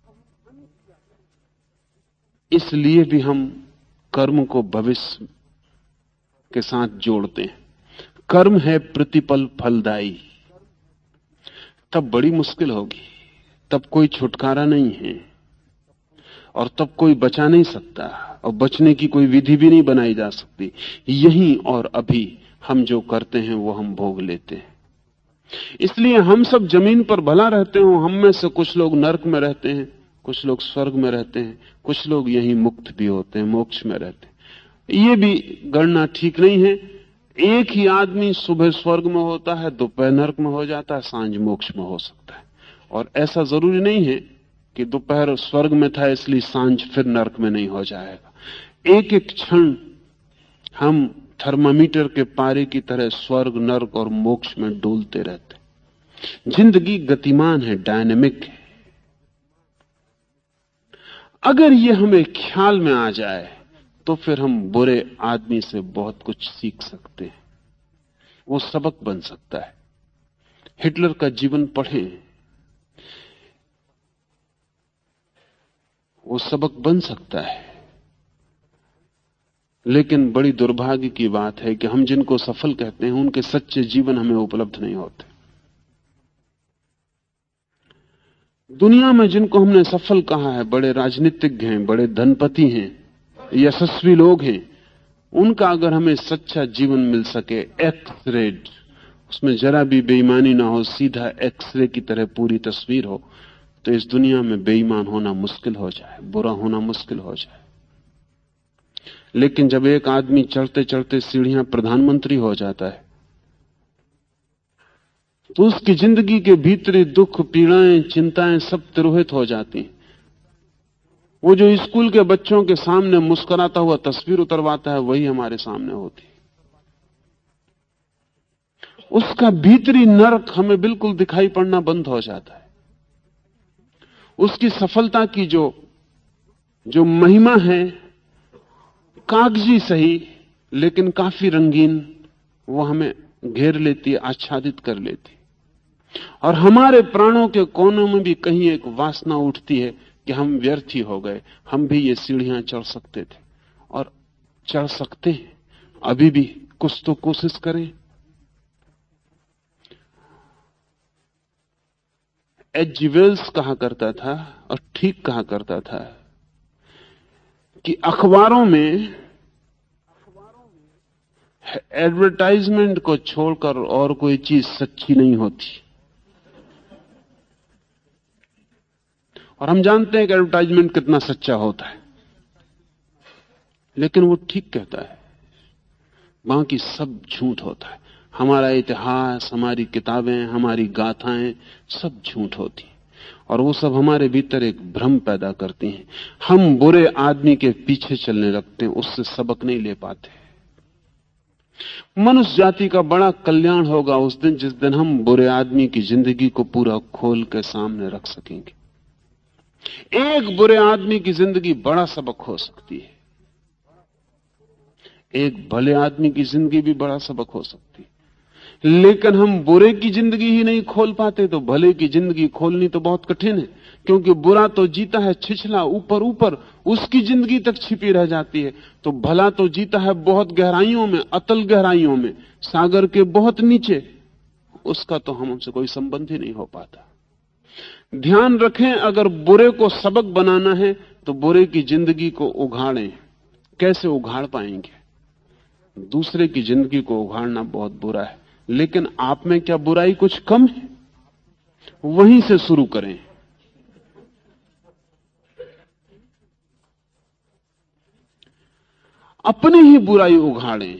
इसलिए भी हम कर्म को भविष्य के साथ जोड़ते हैं। कर्म है प्रतिपल फलदायी। तब बड़ी मुश्किल होगी, तब कोई छुटकारा नहीं है, और तब कोई बचा नहीं सकता, और बचने की कोई विधि भी नहीं बनाई जा सकती। यहीं और अभी हम जो करते हैं वो हम भोग लेते हैं। इसलिए हम सब जमीन पर भला रहते हो। हम में से कुछ लोग नरक में रहते हैं, कुछ लोग स्वर्ग में रहते हैं, कुछ लोग यहीं मुक्त भी होते हैं, मोक्ष में रहते हैं। ये भी गणना ठीक नहीं है। एक ही आदमी सुबह स्वर्ग में होता है, दोपहर नरक में हो जाता है, सांझ मोक्ष में हो सकता है। और ऐसा जरूरी नहीं है कि दोपहर स्वर्ग में था इसलिए सांझ फिर नरक में नहीं हो जाएगा। एक एक क्षण हम थर्मामीटर के पारे की तरह स्वर्ग, नरक और मोक्ष में डोलते रहते। जिंदगी गतिमान है, डायनेमिक है। अगर ये हमें ख्याल में आ जाए तो फिर हम बुरे आदमी से बहुत कुछ सीख सकते हैं। वो सबक बन सकता है। हिटलर का जीवन पढ़ें, वो सबक बन सकता है। लेकिन बड़ी दुर्भाग्य की बात है कि हम जिनको सफल कहते हैं उनके सच्चे जीवन हमें उपलब्ध नहीं होते। दुनिया में जिनको हमने सफल कहा है, बड़े राजनीतिज्ञ हैं, बड़े धनपति हैं, यशस्वी लोग हैं, उनका अगर हमें सच्चा जीवन मिल सके, एक्स-रेड, उसमें जरा भी बेईमानी ना हो, सीधा एक्सरे की तरह पूरी तस्वीर हो, तो इस दुनिया में बेईमान होना मुश्किल हो जाए, बुरा होना मुश्किल हो जाए। लेकिन जब एक आदमी चढ़ते चढ़ते सीढ़ियां प्रधानमंत्री हो जाता है, तो उसकी जिंदगी के भीतरी दुख, पीड़ाएं, चिंताएं सब तिरोहित हो जाती हैं। वो जो स्कूल के बच्चों के सामने मुस्कुराता हुआ तस्वीर उतरवाता है, वही हमारे सामने होती है। उसका भीतरी नरक हमें बिल्कुल दिखाई पड़ना बंद हो जाता है। उसकी सफलता की जो महिमा है, कागजी सही लेकिन काफी रंगीन, वो हमें घेर लेती है, आच्छादित कर लेती है। और हमारे प्राणों के कोनों में भी कहीं एक वासना उठती है कि हम व्यर्थ ही हो गए, हम भी ये सीढ़ियां चढ़ सकते थे और चढ़ सकते हैं, अभी भी कुछ तो कोशिश करें। एच.जी. वेल्स कहा करता था, और ठीक कहा करता था, कि अखबारों में एडवर्टाइजमेंट को छोड़कर और कोई चीज सच्ची नहीं होती। और हम जानते हैं कि एडवर्टाइजमेंट कितना सच्चा होता है, लेकिन वो ठीक कहता है, बाकी सब झूठ होता है। हमारा इतिहास, हमारी किताबें, हमारी गाथाएं सब झूठ होती हैं, और वो सब हमारे भीतर एक भ्रम पैदा करती हैं। हम बुरे आदमी के पीछे चलने लगते हैं, उससे सबक नहीं ले पाते। मनुष्य जाति का बड़ा कल्याण होगा उस दिन जिस दिन हम बुरे आदमी की जिंदगी को पूरा खोल के सामने रख सकेंगे। एक बुरे आदमी की जिंदगी बड़ा सबक हो सकती है, एक भले आदमी की जिंदगी भी बड़ा सबक हो सकती है। लेकिन हम बुरे की जिंदगी ही नहीं खोल पाते, तो भले की जिंदगी खोलनी तो बहुत कठिन है, क्योंकि बुरा तो जीता है छिछला, ऊपर ऊपर, उसकी जिंदगी तक छिपी रह जाती है। तो भला तो जीता है बहुत गहराइयों में, अतल गहराइयों में, सागर के बहुत नीचे, उसका तो हमसे कोई संबंध ही नहीं हो पाता। ध्यान रखें, अगर बुरे को सबक बनाना है तो बुरे की जिंदगी को उघाड़ें। कैसे उघाड़ पाएंगे? दूसरे की जिंदगी को उघाड़ना बहुत बुरा है, लेकिन आप में क्या बुराई कुछ कम है? वहीं से शुरू करें। अपनी ही बुराई उघाड़ें,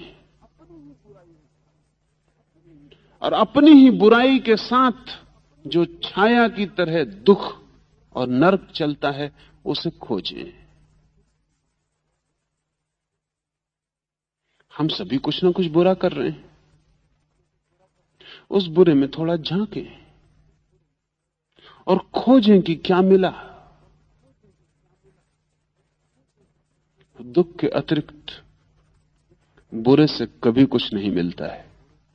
और अपनी ही बुराई के साथ जो छाया की तरह दुख और नरक चलता है, उसे खोजें। हम सभी कुछ ना कुछ बुरा कर रहे हैं, उस बुरे में थोड़ा झांकें और खोजें कि क्या मिला। दुख के अतिरिक्त बुरे से कभी कुछ नहीं मिलता है।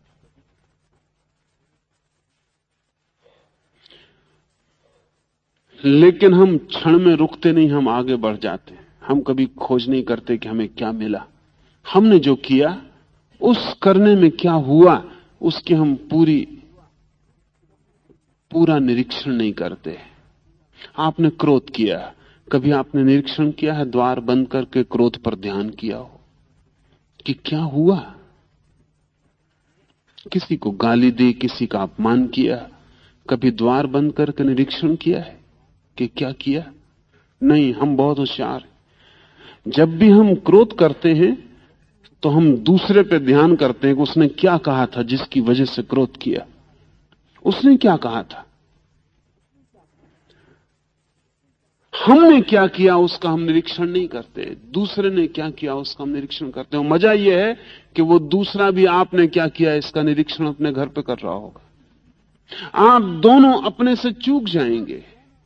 लेकिन हम क्षण में रुकते नहीं, हम आगे बढ़ जाते हैं। हम कभी खोज नहीं करते कि हमें क्या मिला। हमने जो किया, उस करने में क्या हुआ, उसके हम पूरा निरीक्षण नहीं करते। आपने क्रोध किया, कभी आपने निरीक्षण किया है, द्वार बंद करके क्रोध पर ध्यान किया हो कि क्या हुआ? किसी को गाली दी, किसी का अपमान किया, कभी द्वार बंद करके निरीक्षण किया है कि क्या किया? नहीं, हम बहुत होशियार हैं। जब भी हम क्रोध करते हैं तो हम दूसरे पे ध्यान करते हैं कि उसने क्या कहा था जिसकी वजह से क्रोध किया। उसने क्या कहा था, हमने क्या किया उसका हम निरीक्षण नहीं करते। दूसरे ने क्या किया उसका हम निरीक्षण करते हैं। मजा यह है कि वो दूसरा भी आपने क्या किया इसका निरीक्षण अपने घर पे कर रहा होगा। आप दोनों अपने से चूक जाएंगे।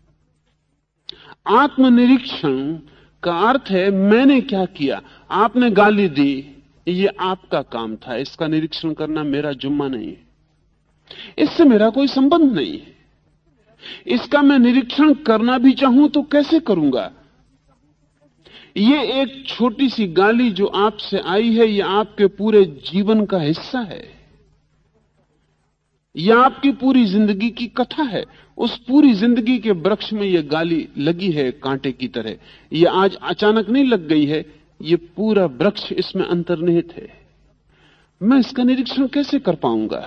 आत्मनिरीक्षण का अर्थ है मैंने क्या किया। आपने गाली दी, ये आपका काम था, इसका निरीक्षण करना मेरा जुम्मा नहीं है, इससे मेरा कोई संबंध नहीं है। इसका मैं निरीक्षण करना भी चाहूं तो कैसे करूंगा? ये एक छोटी सी गाली जो आपसे आई है, ये आपके पूरे जीवन का हिस्सा है, यह आपकी पूरी जिंदगी की कथा है। उस पूरी जिंदगी के वृक्ष में यह गाली लगी है कांटे की तरह। यह आज अचानक नहीं लग गई है, यह पूरा वृक्ष इसमें अंतर्निहित है। मैं इसका निरीक्षण कैसे कर पाऊंगा?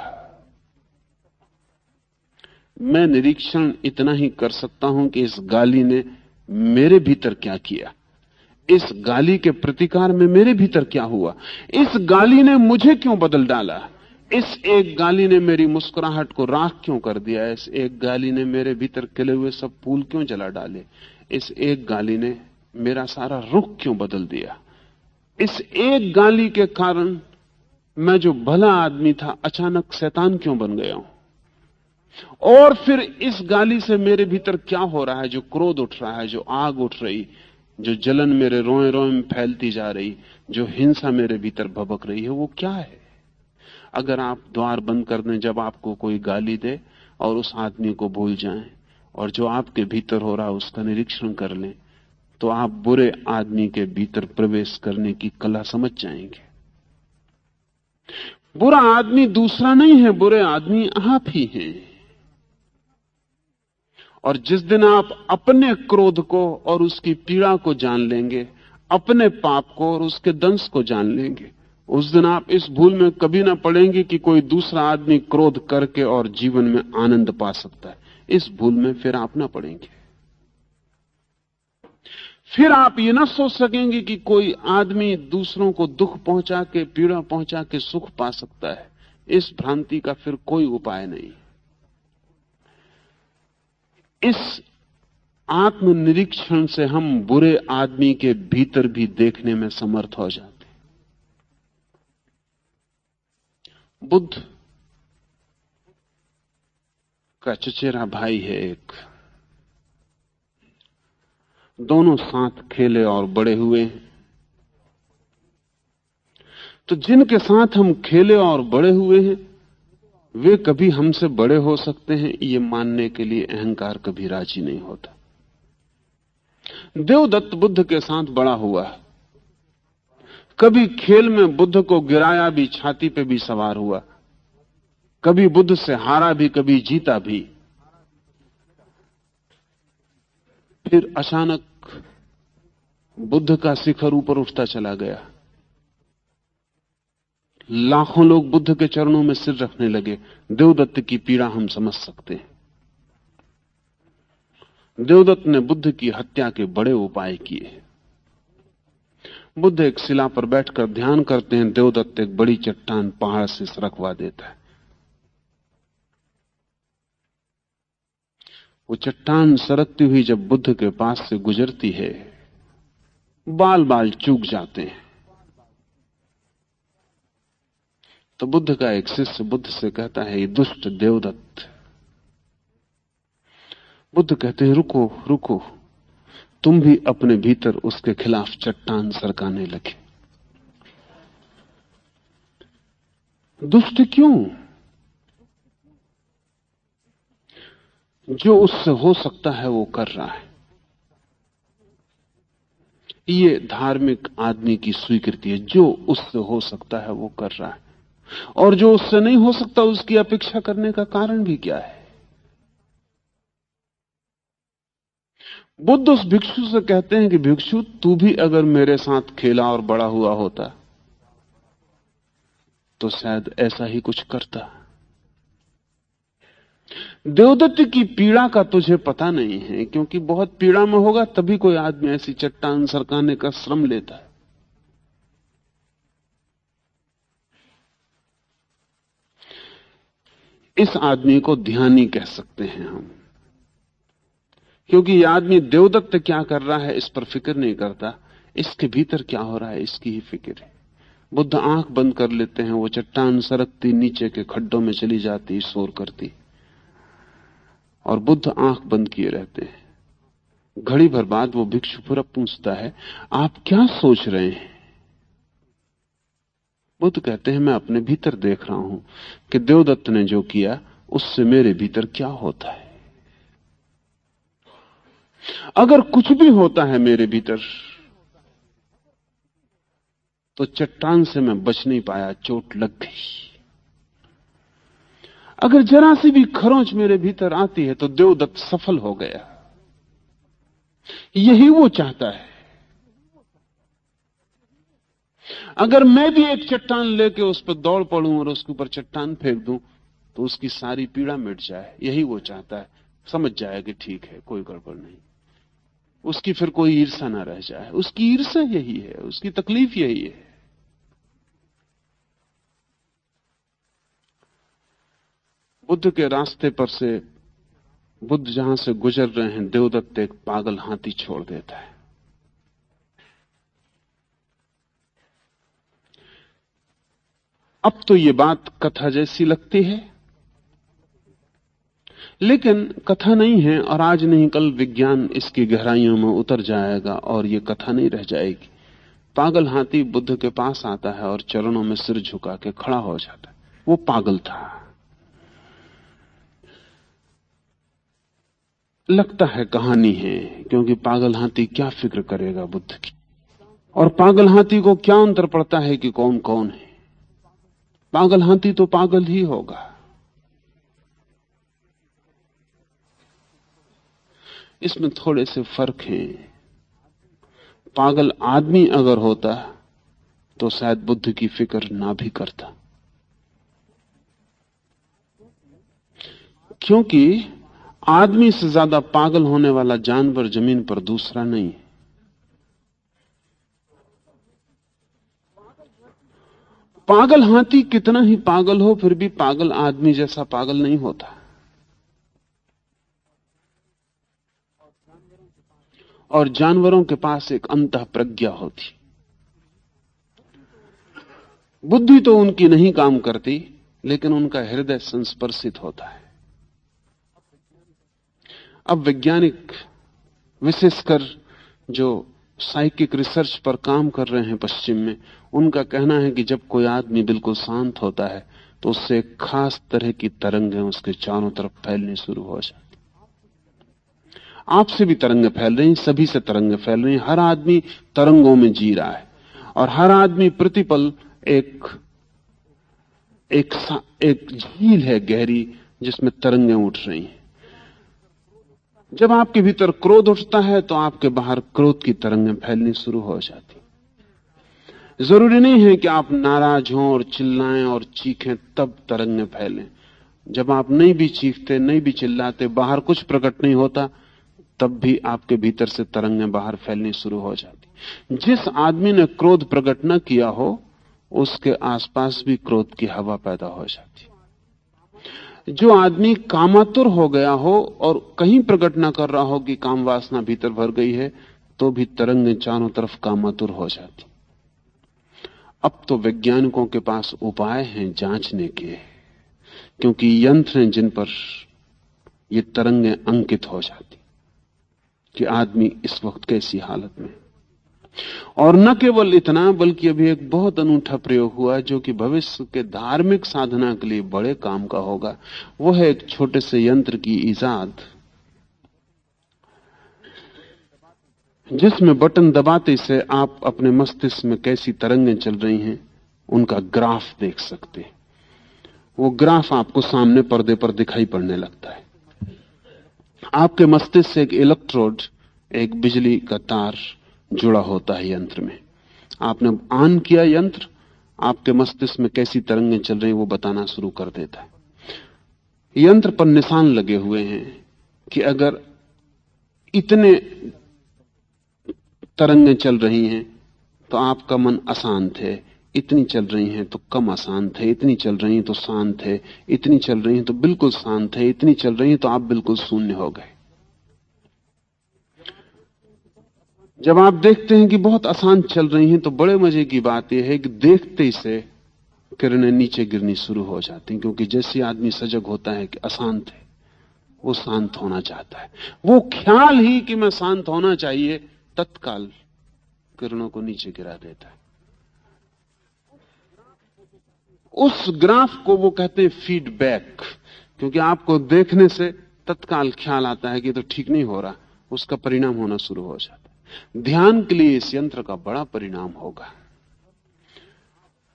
मैं निरीक्षण इतना ही कर सकता हूं कि इस गाली ने मेरे भीतर क्या किया, इस गाली के प्रतिकार में मेरे भीतर क्या हुआ, इस गाली ने मुझे क्यों बदल डाला, इस एक गाली ने मेरी मुस्कुराहट को राख क्यों कर दिया, इस एक गाली ने मेरे भीतर खिले हुए सब फूल क्यों जला डाले, इस एक गाली ने मेरा सारा रुख क्यों बदल दिया। इस एक गाली के कारण मैं जो भला आदमी था अचानक शैतान क्यों बन गया हूं। और फिर इस गाली से मेरे भीतर क्या हो रहा है, जो क्रोध उठ रहा है, जो आग उठ रही, जो जलन मेरे रोए रोए में फैलती जा रही, जो हिंसा मेरे भीतर भभक रही है, वो क्या है। अगर आप द्वार बंद कर दें जब आपको कोई गाली दे और उस आदमी को भूल जाएं और जो आपके भीतर हो रहा है उसका निरीक्षण कर लें, तो आप बुरे आदमी के भीतर प्रवेश करने की कला समझ जाएंगे। बुरा आदमी दूसरा नहीं है, बुरे आदमी आप ही हैं। और जिस दिन आप अपने क्रोध को और उसकी पीड़ा को जान लेंगे, अपने पाप को और उसके दंश को जान लेंगे, उस दिन आप इस भूल में कभी ना पड़ेंगे कि कोई दूसरा आदमी क्रोध करके और जीवन में आनंद पा सकता है। इस भूल में फिर आप ना पड़ेंगे। फिर आप ये ना सोच सकेंगे कि कोई आदमी दूसरों को दुख पहुंचा के, पीड़ा पहुंचा के सुख पा सकता है। इस भ्रांति का फिर कोई उपाय नहीं। इस आत्मनिरीक्षण से हम बुरे आदमी के भीतर भी देखने में समर्थ हो जाते। बुद्ध का चचेरा भाई है एक, दोनों साथ खेले और बड़े हुए हैं। तो जिनके साथ हम खेले और बड़े हुए हैं वे कभी हमसे बड़े हो सकते हैं, ये मानने के लिए अहंकार कभी राजी नहीं होता। देवदत्त बुद्ध के साथ बड़ा हुआ, कभी खेल में बुद्ध को गिराया भी, छाती पे भी सवार हुआ, कभी बुद्ध से हारा भी, कभी जीता भी। फिर अचानक बुद्ध का शिखर ऊपर उठता चला गया। लाखों लोग बुद्ध के चरणों में सिर रखने लगे। देवदत्त की पीड़ा हम समझ सकते हैं। देवदत्त ने बुद्ध की हत्या के बड़े उपाय किए। बुद्ध एक शिला पर बैठकर ध्यान करते हैं, देवदत्त एक बड़ी चट्टान पहाड़ से सरकवा देता है। वो चट्टान सरकती हुई जब बुद्ध के पास से गुजरती है, बाल बाल चूक जाते हैं। तो बुद्ध का एक शिष्य बुद्ध से कहता है, ये दुष्ट देवदत्त। बुद्ध कहते हैं, रुको रुको, तुम भी अपने भीतर उसके खिलाफ चट्टान सरकाने लगे। दुष्ट क्यों? जो उससे हो सकता है वो कर रहा है। ये धार्मिक आदमी की स्वीकृति है, जो उससे हो सकता है वो कर रहा है, और जो उससे नहीं हो सकता उसकी अपेक्षा करने का कारण भी क्या है। बुद्ध उस भिक्षु से कहते हैं कि भिक्षु, तू भी अगर मेरे साथ खेला और बड़ा हुआ होता तो शायद ऐसा ही कुछ करता। देवदत्त की पीड़ा का तुझे पता नहीं है, क्योंकि बहुत पीड़ा में होगा तभी कोई आदमी ऐसी चट्टान सरकाने का श्रम लेता है। इस आदमी को ध्यानी कह सकते हैं हम, क्योंकि यह आदमी देवदत्त क्या कर रहा है इस पर फिक्र नहीं करता, इसके भीतर क्या हो रहा है इसकी ही फिक्र है। बुद्ध आंख बंद कर लेते हैं, वो चट्टान सरकती नीचे के खड्डों में चली जाती, शोर करती, और बुद्ध आंख बंद किए रहते हैं। घड़ी भर बाद वो भिक्षु फिर पूछता है, आप क्या सोच रहे हैं? बुद्ध कहते हैं, मैं अपने भीतर देख रहा हूं कि देवदत्त ने जो किया उससे मेरे भीतर क्या होता है। अगर कुछ भी होता है मेरे भीतर तो चट्टान से मैं बच नहीं पाया, चोट लग गई। अगर जरा सी भी खरोंच मेरे भीतर आती है तो देवदत्त सफल हो गया। यही वो चाहता है। अगर मैं भी एक चट्टान लेके उस पर दौड़ पड़ूं और उसके ऊपर चट्टान फेंक दूं तो उसकी सारी पीड़ा मिट जाए, यही वो चाहता है। समझ जाए कि ठीक है, कोई गड़बड़ नहीं, उसकी फिर कोई ईर्ष्या ना रह जाए। उसकी ईर्ष्या यही है, उसकी तकलीफ यही है। बुद्ध के रास्ते पर से, बुद्ध जहां से गुजर रहे हैं, देवदत्त एक पागल हाथी छोड़ देता है। अब तो ये बात कथा जैसी लगती है, लेकिन कथा नहीं है, और आज नहीं कल विज्ञान इसकी गहराइयों में उतर जाएगा और ये कथा नहीं रह जाएगी। पागल हाथी बुद्ध के पास आता है और चरणों में सिर झुका के खड़ा हो जाता है। वो पागल था। लगता है कहानी है, क्योंकि पागल हाथी क्या फिक्र करेगा बुद्ध की, और पागल हाथी को क्या अंतर पड़ता है कि कौन कौन है। पागल हाथी तो पागल ही होगा। इसमें थोड़े से फर्क हैं। पागल आदमी अगर होता तो शायद बुद्ध की फिक्र ना भी करता, क्योंकि आदमी से ज्यादा पागल होने वाला जानवर जमीन पर दूसरा नहीं है। पागल हाथी कितना ही पागल हो, फिर भी पागल आदमी जैसा पागल नहीं होता। और जानवरों के पास एक अंतः प्रज्ञा होती। बुद्धि तो उनकी नहीं काम करती, लेकिन उनका हृदय संस्पर्शित होता है। अब वैज्ञानिक, विशेषकर जो साइकिक रिसर्च पर काम कर रहे हैं पश्चिम में, उनका कहना है कि जब कोई आदमी बिल्कुल शांत होता है तो उससे एक खास तरह की तरंगें उसके चारों तरफ फैलनी शुरू हो जाती। आपसे भी तरंगें फैल रही, सभी से तरंगें फैल रही। हर आदमी तरंगों में जी रहा है, और हर आदमी प्रतिपल एक झील है गहरी, जिसमें तरंगें उठ रही हैं। जब आपके भीतर क्रोध उठता है तो आपके बाहर क्रोध की तरंगें फैलनी शुरू हो जाती। जरूरी नहीं है कि आप नाराज हों और चिल्लाएं और चीखें तब तरंगें फैलें। जब आप नहीं भी चीखते, नहीं भी चिल्लाते, बाहर कुछ प्रकट नहीं होता, तब भी आपके भीतर से तरंगें बाहर फैलनी शुरू हो जाती। जिस आदमी ने क्रोध प्रकट न किया हो, उसके आसपास भी क्रोध की हवा पैदा हो जाती। जो आदमी कामातुर हो गया हो और कहीं प्रकट ना कर रहा हो कि काम वासना भीतर भर गई है, तो भी तरंगें चारों तरफ कामातुर हो जाती। अब तो वैज्ञानिकों के पास उपाय हैं जांचने के, क्योंकि यंत्र हैं जिन पर ये तरंगें अंकित हो जाती कि आदमी इस वक्त कैसी हालत में। और न केवल इतना, बल्कि अभी एक बहुत अनूठा प्रयोग हुआ जो कि भविष्य के धार्मिक साधना के लिए बड़े काम का होगा। वो है एक छोटे से यंत्र की ईजाद, जिसमें बटन दबाते से आप अपने मस्तिष्क में कैसी तरंगें चल रही हैं उनका ग्राफ देख सकते हैं। वो ग्राफ आपको सामने पर्दे पर दिखाई पड़ने लगता है। आपके मस्तिष्क से एक इलेक्ट्रोड, एक बिजली का तार जुड़ा होता है यंत्र में। आपने ऑन किया यंत्र, आपके मस्तिष्क में कैसी तरंगें चल रही वो बताना शुरू कर देता है। यंत्र पर निशान लगे हुए हैं कि अगर इतने तरंगें चल रही हैं तो आपका मन अशांत है, इतनी चल रही हैं तो कम अशांत है, इतनी चल रही हैं तो शांत है, इतनी चल रही हैं तो बिल्कुल शांत है, इतनी चल रही हैं तो आप बिल्कुल शून्य हो गए। जब आप देखते हैं कि बहुत अशांत चल रही हैं तो बड़े मजे की बात यह है कि देखते ही से किरणें नीचे गिरनी शुरू हो जाती हैं, क्योंकि जैसे आदमी सजग होता है कि अशांत है, वो शांत होना चाहता है। वो ख्याल ही कि मैं शांत होना चाहिए तत्काल किरणों को नीचे गिरा देता है। उस ग्राफ को वो कहते हैं फीडबैक, क्योंकि आपको देखने से तत्काल ख्याल आता है कि तो ठीक नहीं हो रहा, उसका परिणाम होना शुरू हो जाता है। ध्यान के लिए इस यंत्र का बड़ा परिणाम होगा।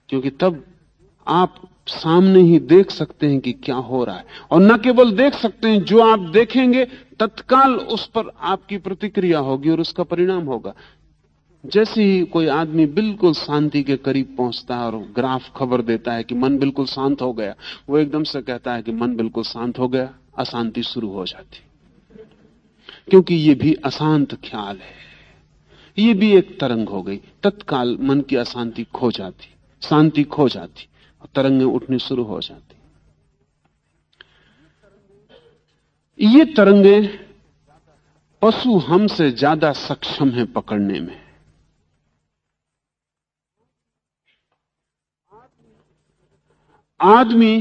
क्योंकि तब आप सामने ही देख सकते हैं कि क्या हो रहा है, और न केवल देख सकते हैं, जो आप देखेंगे तत्काल उस पर आपकी प्रतिक्रिया होगी और उसका परिणाम होगा। जैसे ही कोई आदमी बिल्कुल शांति के करीब पहुंचता है और ग्राफ खबर देता है कि मन बिल्कुल शांत हो गया, वो एकदम से कहता है कि मन बिल्कुल शांत हो गया, अशांति शुरू हो जाती, क्योंकि ये भी अशांत ख्याल है, ये भी एक तरंग हो गई। तत्काल मन की अशांति खो जाती, शांति खो जाती, और तरंगें उठनी शुरू हो जाती। ये तरंगें पशु हमसे ज्यादा सक्षम हैं पकड़ने में। आदमी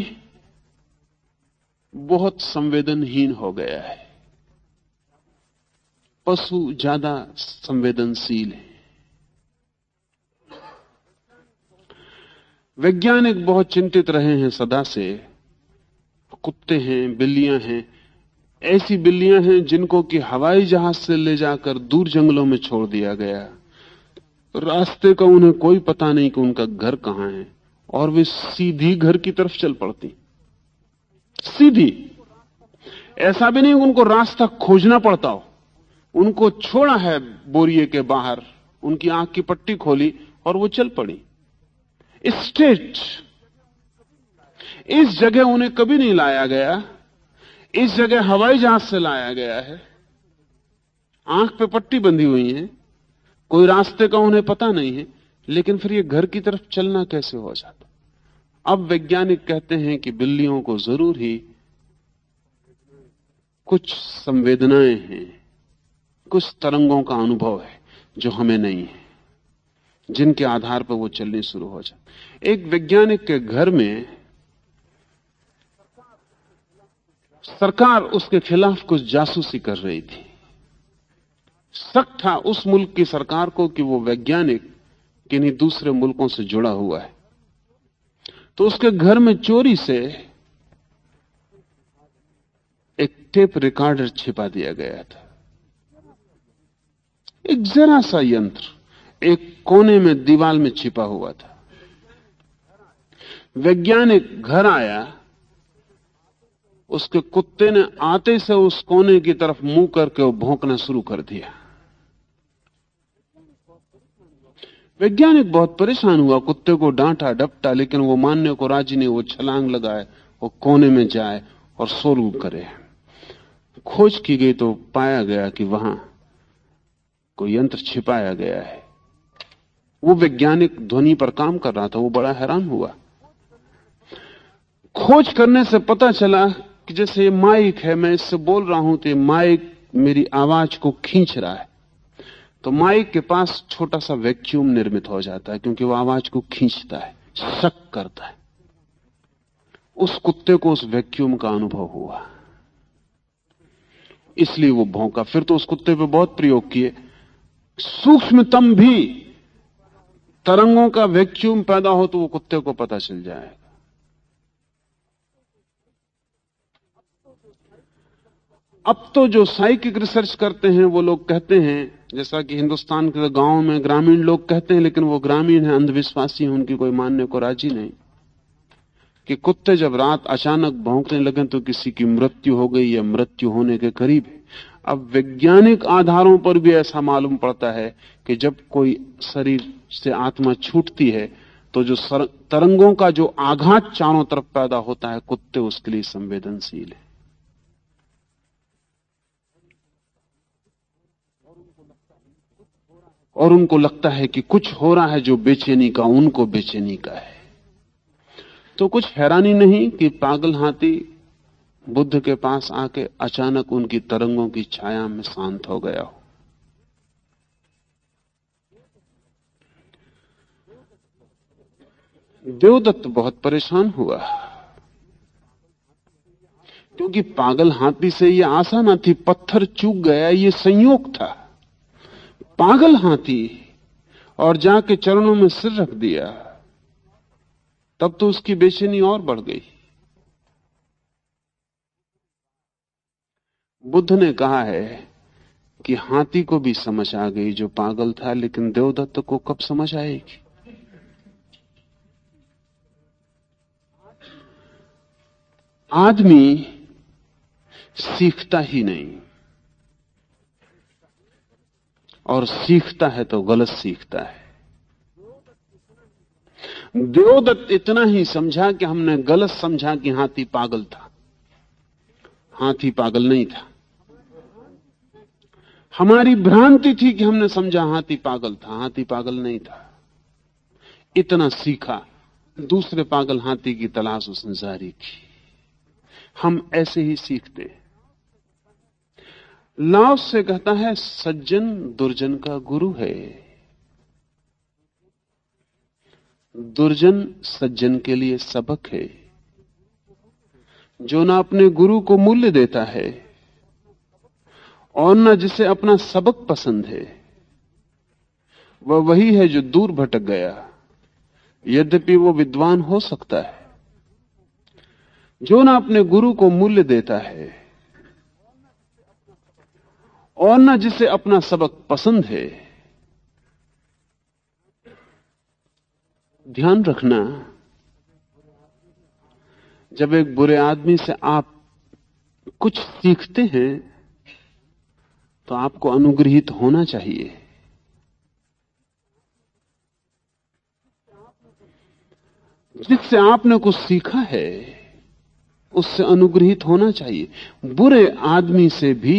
बहुत संवेदनहीन हो गया है, पशु ज्यादा संवेदनशील है। वैज्ञानिक बहुत चिंतित रहे हैं सदा से। कुत्ते हैं, बिल्लियां हैं, ऐसी बिल्लियां हैं जिनको कि हवाई जहाज से ले जाकर दूर जंगलों में छोड़ दिया गया, रास्ते का उन्हें कोई पता नहीं कि उनका घर कहां है, और वे सीधी घर की तरफ चल पड़ती, सीधी। ऐसा भी नहीं उनको रास्ता खोजना पड़ता हो, उनको छोड़ा है बोरिए के बाहर, उनकी आंख की पट्टी खोली और वो चल पड़ी स्ट्रेट। इस जगह उन्हें कभी नहीं लाया गया, इस जगह हवाई जहाज से लाया गया है, आंख पे पट्टी बंधी हुई है, कोई रास्ते का उन्हें पता नहीं है, लेकिन फिर ये घर की तरफ चलना कैसे हो जाता। अब वैज्ञानिक कहते हैं कि बिल्लियों को जरूर ही कुछ संवेदनाएं हैं, कुछ तरंगों का अनुभव है जो हमें नहीं है, जिनके आधार पर वो चलनी शुरू हो जाए। एक वैज्ञानिक के घर में सरकार उसके खिलाफ कुछ जासूसी कर रही थी। शक था उस मुल्क की सरकार को कि वो वैज्ञानिक किन्हीं दूसरे मुल्कों से जुड़ा हुआ है, तो उसके घर में चोरी से एक टेप रिकॉर्डर छिपा दिया गया था। एक जरा सा यंत्र एक कोने में दीवार में छिपा हुआ था। वैज्ञानिक घर आया, उसके कुत्ते ने आते से उस कोने की तरफ मुंह करके वो भौंकना शुरू कर दिया। वैज्ञानिक बहुत परेशान हुआ, कुत्ते को डांटा डपटा, लेकिन वो मानने को राजी नहीं। वो छलांग लगाए, वो कोने में जाए और शोर करे। खोज की गई तो पाया गया कि वहां कोई यंत्र छिपाया गया है। वो वैज्ञानिक ध्वनि पर काम कर रहा था, वो बड़ा हैरान हुआ। खोज करने से पता चला कि जैसे ये माइक है, मैं इससे बोल रहा हूं तो ये माइक मेरी आवाज को खींच रहा है, तो माइक के पास छोटा सा वैक्यूम निर्मित हो जाता है, क्योंकि वो आवाज को खींचता है, शक करता है। उस कुत्ते को उस वैक्यूम का अनुभव हुआ, इसलिए वो भौंका। फिर तो उस कुत्ते पे बहुत प्रयोग किए, सूक्ष्मतम भी तरंगों का वैक्यूम पैदा हो तो वो कुत्ते को पता चल जाएगा। अब तो जो साइकिक रिसर्च करते हैं वो लोग कहते हैं, जैसा कि हिंदुस्तान के गांवों में ग्रामीण लोग कहते हैं, लेकिन वो ग्रामीण हैं, अंधविश्वासी हैं, उनकी कोई मानने को राजी नहीं, कि कुत्ते जब रात अचानक भौंकने लगे तो किसी की मृत्यु हो गई या मृत्यु होने के करीब है। अब वैज्ञानिक आधारों पर भी ऐसा मालूम पड़ता है कि जब कोई शरीर से आत्मा छूटती है तो जो तरंगों का जो आघात चारों तरफ पैदा होता है, कुत्ते उसके लिए संवेदनशील है। और उनको लगता है कि कुछ हो रहा है जो बेचैनी का, उनको बेचैनी का है। तो कुछ हैरानी नहीं कि पागल हाथी बुद्ध के पास आके अचानक उनकी तरंगों की छाया में शांत हो गया हो। देवदत्त बहुत परेशान हुआ, क्योंकि पागल हाथी से यह आशा न थी, पत्थर चूक गया, ये संयोग था। पागल हाथी और जाके चरणों में सिर रख दिया, तब तो उसकी बेचैनी और बढ़ गई। बुद्ध ने कहा है कि हाथी को भी समझ आ गई जो पागल था, लेकिन देवदत्त को कब समझ आएगी? आदमी सीखता ही नहीं, और सीखता है तो गलत सीखता है। देवदत्त इतना ही समझा कि हमने गलत समझा कि हाथी पागल था। हाथी पागल नहीं था। हमारी भ्रांति थी कि हमने समझा हाथी पागल था। हाथी पागल नहीं था। इतना सीखा, दूसरे पागल हाथी की तलाश उसने जारी की। हम ऐसे ही सीखते हैं। लाओस से कहता है, सज्जन दुर्जन का गुरु है, दुर्जन सज्जन के लिए सबक है। जो ना अपने गुरु को मूल्य देता है और न जिसे अपना सबक पसंद है, वह वही है जो दूर भटक गया, यद्यपि वो विद्वान हो सकता है। जो ना अपने गुरु को मूल्य देता है और न जिसे अपना सबक पसंद है। ध्यान रखना, जब एक बुरे आदमी से आप कुछ सीखते हैं तो आपको अनुग्रहित होना चाहिए। जिससे आपने कुछ सीखा है उससे अनुग्रहित होना चाहिए। बुरे आदमी से भी।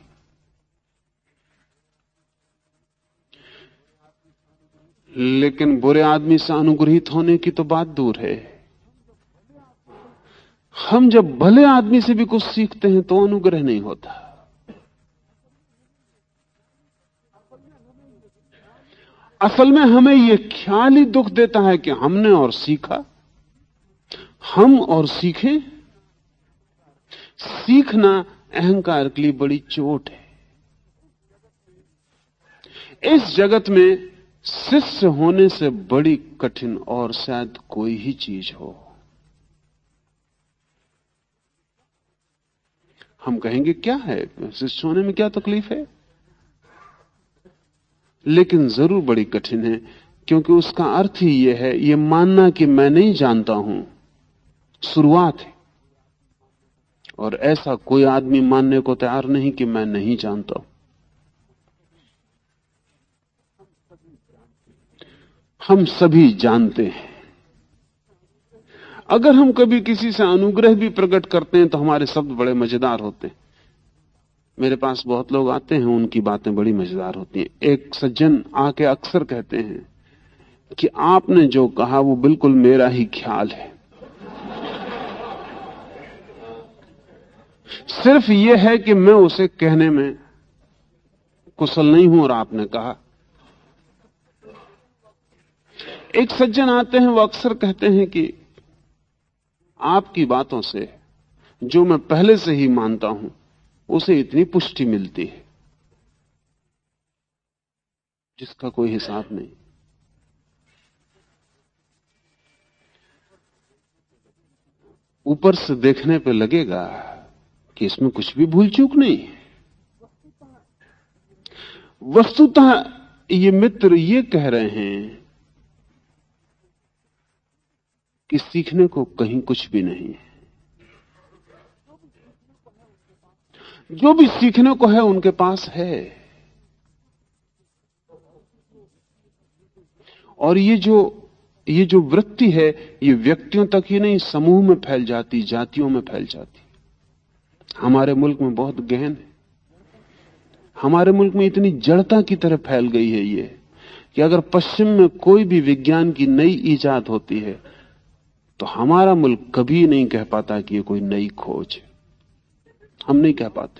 लेकिन बुरे आदमी से अनुग्रहित होने की तो बात दूर है। हम जब भले आदमी से भी कुछ सीखते हैं तो अनुग्रह नहीं होता। असल में हमें यह ख्याल ही दुख देता है कि हमने और सीखा, हम और सीखे। सीखना अहंकार के लिए बड़ी चोट है। इस जगत में शिष्य होने से बड़ी कठिन और शायद कोई ही चीज हो। हम कहेंगे क्या है, शिष्य होने में क्या तकलीफ है? लेकिन जरूर बड़ी कठिन है, क्योंकि उसका अर्थ ही यह है, यह मानना कि मैं नहीं जानता हूं, शुरुआत है। और ऐसा कोई आदमी मानने को तैयार नहीं कि मैं नहीं जानता हूं। हम सभी जानते हैं। अगर हम कभी किसी से अनुग्रह भी प्रकट करते हैं तो हमारे शब्द बड़े मजेदार होते हैं। मेरे पास बहुत लोग आते हैं, उनकी बातें बड़ी मजेदार होती हैं। एक सज्जन आके अक्सर कहते हैं कि आपने जो कहा वो बिल्कुल मेरा ही ख्याल है। सिर्फ यह है कि मैं उसे कहने में कुशल नहीं हूं और आपने कहा। एक सज्जन आते हैं, वो अक्सर कहते हैं कि आपकी बातों से जो मैं पहले से ही मानता हूं उसे इतनी पुष्टि मिलती है जिसका कोई हिसाब नहीं। ऊपर से देखने पे लगेगा कि इसमें कुछ भी भूल चूक नहीं। वस्तुतः ये मित्र ये कह रहे हैं कि सीखने को कहीं कुछ भी नहीं है। जो भी सीखने को है उनके पास है। और ये जो वृत्ति है, ये व्यक्तियों तक ही नहीं, समूह में फैल जाती, जातियों में फैल जाती। हमारे मुल्क में बहुत गहन है। हमारे मुल्क में इतनी जड़ता की तरह फैल गई है ये, कि अगर पश्चिम में कोई भी विज्ञान की नई इजाद होती है तो हमारा मुल्क कभी नहीं कह पाता कि ये कोई नई खोज है। हम नहीं कह पाते।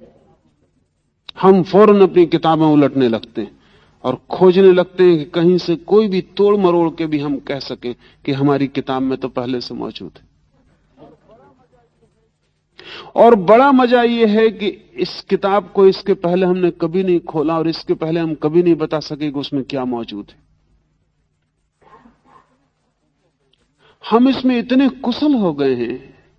हम फौरन अपनी किताबें उलटने लगते हैं और खोजने लगते हैं कि कहीं से कोई भी तोड़ मरोड़ के भी हम कह सकें कि हमारी किताब में तो पहले से मौजूद है। और बड़ा मजा यह है कि इस किताब को इसके पहले हमने कभी नहीं खोला और इसके पहले हम कभी नहीं बता सके कि उसमें क्या मौजूद है। हम इसमें इतने कुशल हो गए हैं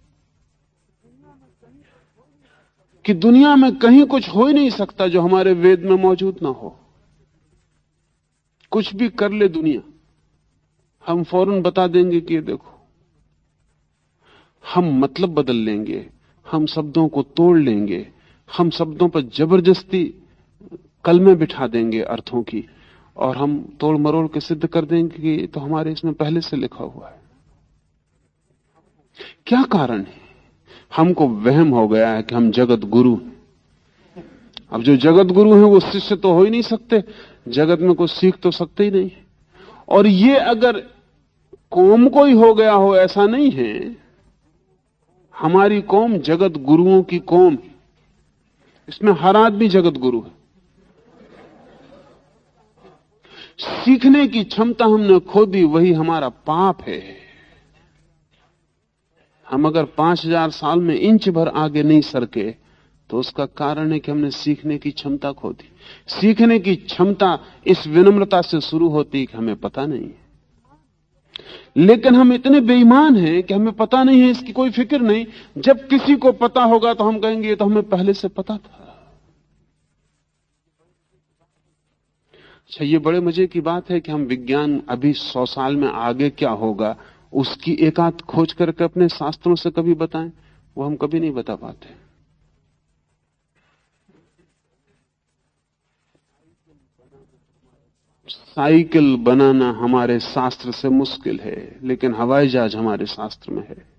कि दुनिया में कहीं कुछ हो ही नहीं सकता जो हमारे वेद में मौजूद ना हो। कुछ भी कर ले दुनिया, हम फौरन बता देंगे कि ये देखो। हम मतलब बदल लेंगे, हम शब्दों को तोड़ लेंगे, हम शब्दों पर जबरदस्ती कलमे बिठा देंगे अर्थों की, और हम तोड़ मरोड़ के सिद्ध कर देंगे कि तो हमारे इसमें पहले से लिखा हुआ है। क्या कारण है? हमको वहम हो गया है कि हम जगत गुरु। अब जो जगत गुरु हैं वो शिष्य तो हो ही नहीं सकते, जगत में कुछ सीख तो सकते ही नहीं। और ये अगर कौम को ही हो गया हो, ऐसा नहीं है। हमारी कौम जगत गुरुओं की कौम, इसमें हर आदमी जगत गुरु है। सीखने की क्षमता हमने खो दी, वही हमारा पाप है। हम अगर 5000 साल में इंच भर आगे नहीं सरके तो उसका कारण है कि हमने सीखने की क्षमता खो दी। सीखने की क्षमता इस विनम्रता से शुरू होती है कि हमें पता नहीं है, लेकिन हम इतने बेईमान हैं कि हमें पता नहीं है, इसकी कोई फिक्र नहीं। जब किसी को पता होगा तो हम कहेंगे ये तो हमें पहले से पता था। अच्छा, ये बड़े मजे की बात है कि हम विज्ञान अभी 100 साल में आगे क्या होगा उसकी एक आध खोज करके अपने शास्त्रों से कभी बताएं, वो हम कभी नहीं बता पाते। साइकिल बनाना हमारे शास्त्र से मुश्किल है, लेकिन हवाई जहाज हमारे शास्त्र में है।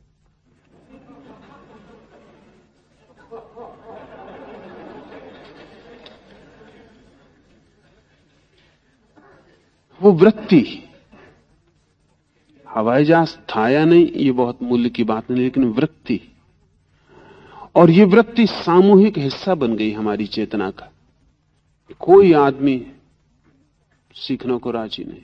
वो वृत्ति, हवाई जहाज था या नहीं ये बहुत मूल्य की बात नहीं, लेकिन वृत्ति, और ये वृत्ति सामूहिक हिस्सा बन गई हमारी चेतना का। कोई आदमी सीखने को राजी नहीं।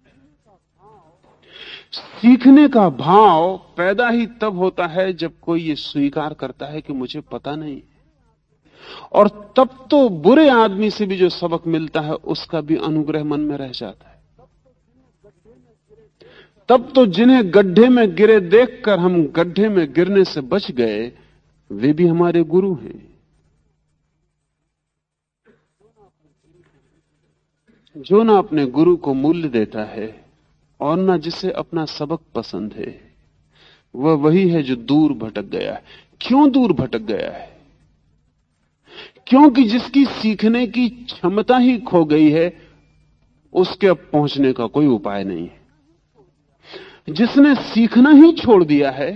सीखने का भाव पैदा ही तब होता है जब कोई ये स्वीकार करता है कि मुझे पता नहीं, और तब तो बुरे आदमी से भी जो सबक मिलता है उसका भी अनुग्रह मन में रह जाता है। तब तो जिन्हें गड्ढे में गिरे देखकर हम गड्ढे में गिरने से बच गए, वे भी हमारे गुरु हैं। जो ना अपने गुरु को मूल्य देता है और ना जिसे अपना सबक पसंद है, वह वही है जो दूर भटक गया है। क्यों दूर भटक गया है? क्योंकि जिसकी सीखने की क्षमता ही खो गई है, उसके अब पहुंचने का कोई उपाय नहीं है। जिसने सीखना ही छोड़ दिया है,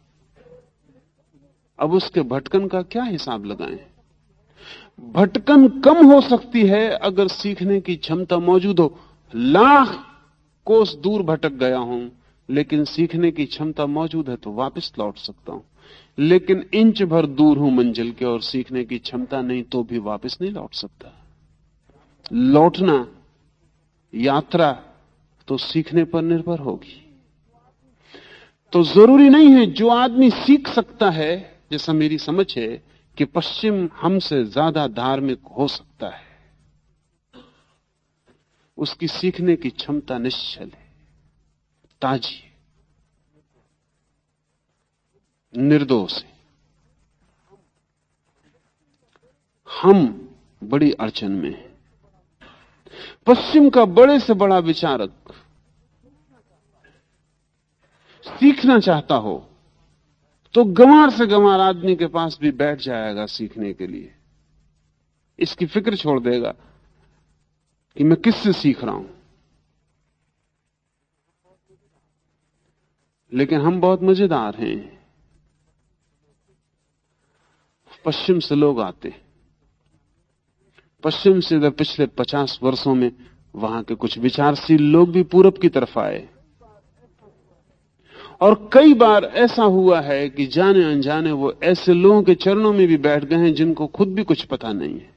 अब उसके भटकन का क्या हिसाब लगाएं? भटकन कम हो सकती है अगर सीखने की क्षमता मौजूद हो। लाख कोस दूर भटक गया हूं, लेकिन सीखने की क्षमता मौजूद है तो वापस लौट सकता हूं। लेकिन इंच भर दूर हूं मंजिल के और सीखने की क्षमता नहीं, तो भी वापस नहीं लौट सकता। लौटना, यात्रा तो सीखने पर निर्भर होगी। तो जरूरी नहीं है जो आदमी सीख सकता है, जैसा मेरी समझ है कि पश्चिम हमसे ज्यादा धार्मिक हो सकता है, उसकी सीखने की क्षमता निश्चल है, ताजी, निर्दोष है। हम बड़ी अड़चन में हैं। पश्चिम का बड़े से बड़ा विचारक सीखना चाहता हो तो गंवार से गंवार आदमी के पास भी बैठ जाएगा सीखने के लिए। इसकी फिक्र छोड़ देगा कि मैं किससे सीख रहा हूं। लेकिन हम बहुत मजेदार हैं। पश्चिम से लोग आते, पश्चिम से पिछले 50 वर्षों में वहां के कुछ विचारशील लोग भी पूरब की तरफ आए, और कई बार ऐसा हुआ है कि जाने अनजाने वो ऐसे लोगों के चरणों में भी बैठ गए हैं जिनको खुद भी कुछ पता नहीं है।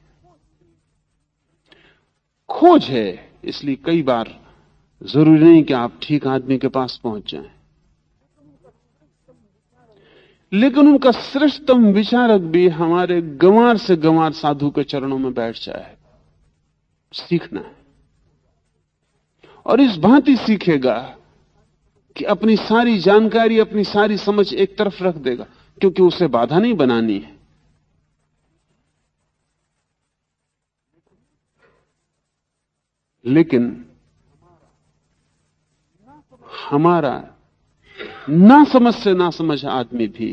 खोज है, इसलिए कई बार जरूरी नहीं कि आप ठीक आदमी के पास पहुंच जाएं, लेकिन उनका श्रेष्ठतम विचारक भी हमारे गंवार से गंवार साधु के चरणों में बैठ जाए। सीखना है, और इस भांति सीखेगा कि अपनी सारी जानकारी, अपनी सारी समझ एक तरफ रख देगा, क्योंकि उसे बाधा नहीं बनानी है। लेकिन हमारा ना समझ से ना समझ आदमी भी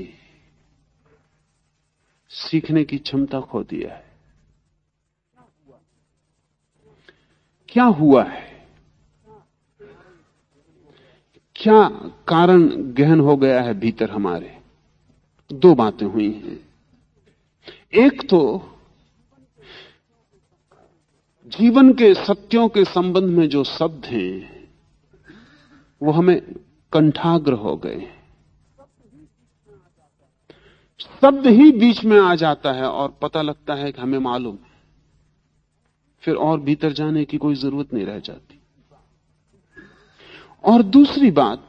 सीखने की क्षमता खो दिया है। क्या हुआ है? क्या कारण गहन हो गया है भीतर हमारे? दो बातें हुई हैं। एक तो जीवन के सत्यों के संबंध में जो शब्द हैं वो हमें कंठाग्र हो गए। शब्द ही बीच में आ जाता है और पता लगता है कि हमें मालूम है, फिर और भीतर जाने की कोई जरूरत नहीं रह जाती। और दूसरी बात,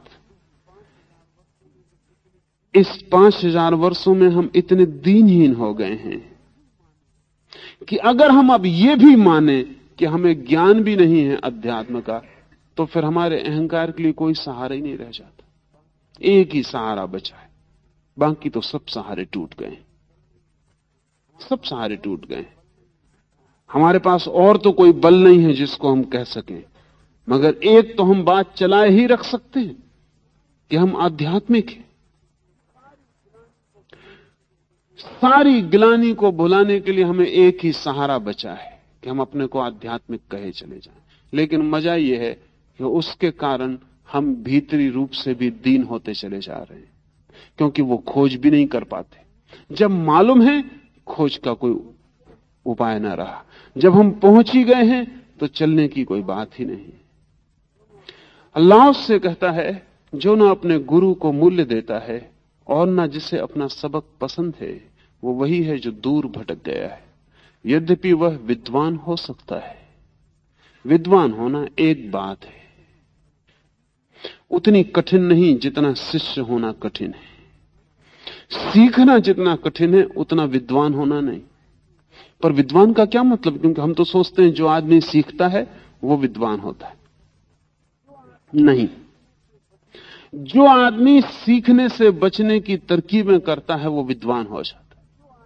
इस 5000 वर्षों में हम इतने दीनहीन हो गए हैं कि अगर हम अब यह भी माने कि हमें ज्ञान भी नहीं है अध्यात्म का, तो फिर हमारे अहंकार के लिए कोई सहारा ही नहीं रह जाता। एक ही सहारा बचा है, बाकी तो सब सहारे टूट गए। सब सहारे टूट गए। हमारे पास और तो कोई बल नहीं है जिसको हम कह सकें, मगर एक तो हम बात चलाए ही रख सकते हैं कि हम आध्यात्मिक हैं। सारी गिलानी को भुलाने के लिए हमें एक ही सहारा बचा है कि हम अपने को आध्यात्मिक कहे चले जाएं। लेकिन मजा यह है कि उसके कारण हम भीतरी रूप से भी दीन होते चले जा रहे हैं, क्योंकि वो खोज भी नहीं कर पाते। जब मालूम है, खोज का कोई उपाय ना रहा। जब हम पहुंच ही गए हैं तो चलने की कोई बात ही नहीं। अल्लाह से कहता है, जो ना अपने गुरु को मूल्य देता है और ना जिसे अपना सबक पसंद है, वो वही है जो दूर भटक गया है। यद्यपि वह विद्वान हो सकता है। विद्वान होना एक बात है, उतनी कठिन नहीं जितना शिष्य होना कठिन है। सीखना जितना कठिन है उतना विद्वान होना नहीं। पर विद्वान का क्या मतलब? क्योंकि हम तो सोचते हैं जो आदमी सीखता है वो विद्वान होता है। नहीं, जो आदमी सीखने से बचने की तरकीबें करता है वो विद्वान हो जाता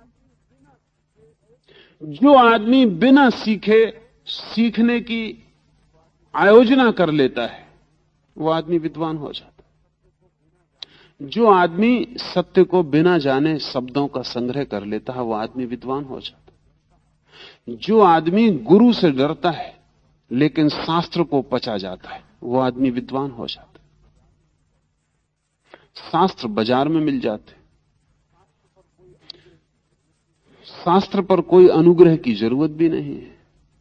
है। जो आदमी बिना सीखे सीखने की आयोजना कर लेता है वो आदमी विद्वान हो जाता है। जो आदमी सत्य को बिना जाने शब्दों का संग्रह कर लेता है वो आदमी विद्वान हो जाता है। जो आदमी गुरु से डरता है लेकिन शास्त्र को पचा जाता है वो आदमी विद्वान हो जाता है। शास्त्र बाजार में मिल जाते, शास्त्र पर कोई अनुग्रह की जरूरत भी नहीं है।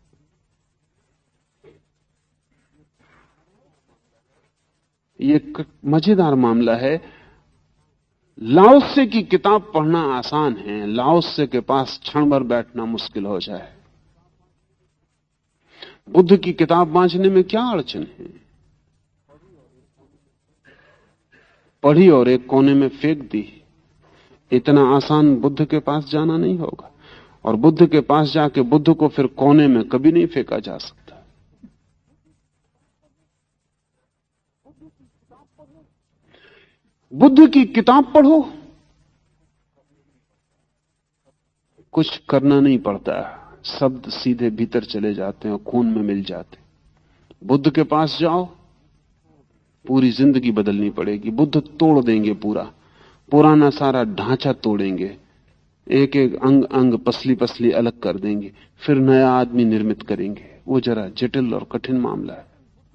यह मजेदार मामला है। लाओसे की किताब पढ़ना आसान है, लाओसे के पास क्षण भर बैठना मुश्किल हो जाए। बुद्ध की किताब बांचने में क्या अड़चन है? पढ़ी और एक कोने में फेंक दी। इतना आसान बुद्ध के पास जाना नहीं होगा, और बुद्ध के पास जाके बुद्ध को फिर कोने में कभी नहीं फेंका जा सकता। बुद्ध की किताब पढ़ो, कुछ करना नहीं पड़ता, शब्द सीधे भीतर चले जाते हैं और खून में मिल जाते। बुद्ध के पास जाओ, पूरी जिंदगी बदलनी पड़ेगी। बुद्ध तोड़ देंगे, पूरा पुराना सारा ढांचा तोड़ेंगे, एक एक अंग अंग पसली पसली अलग कर देंगे, फिर नया आदमी निर्मित करेंगे। वो जरा जटिल और कठिन मामला है।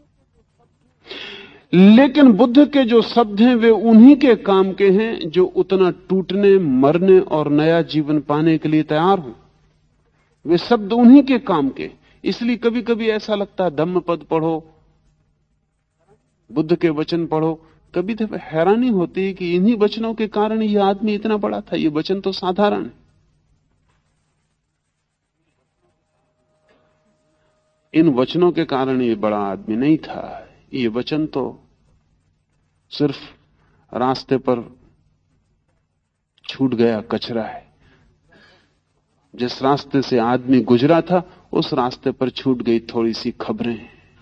लेकिन बुद्ध के जो शब्द हैं वे उन्हीं के काम के हैं जो उतना टूटने, मरने और नया जीवन पाने के लिए तैयार हो। वे शब्द उन्हीं के काम के। इसलिए कभी कभी ऐसा लगता है धम्मपद पढ़ो, बुद्ध के वचन पढ़ो, कभी तो हैरानी होती है कि इन्हीं वचनों के कारण यह आदमी इतना बड़ा था। ये वचन तो साधारण है, इन वचनों के कारण ये बड़ा आदमी नहीं था। ये वचन तो सिर्फ रास्ते पर छूट गया कचरा है। जिस रास्ते से आदमी गुजरा था उस रास्ते पर छूट गई थोड़ी सी खबरें।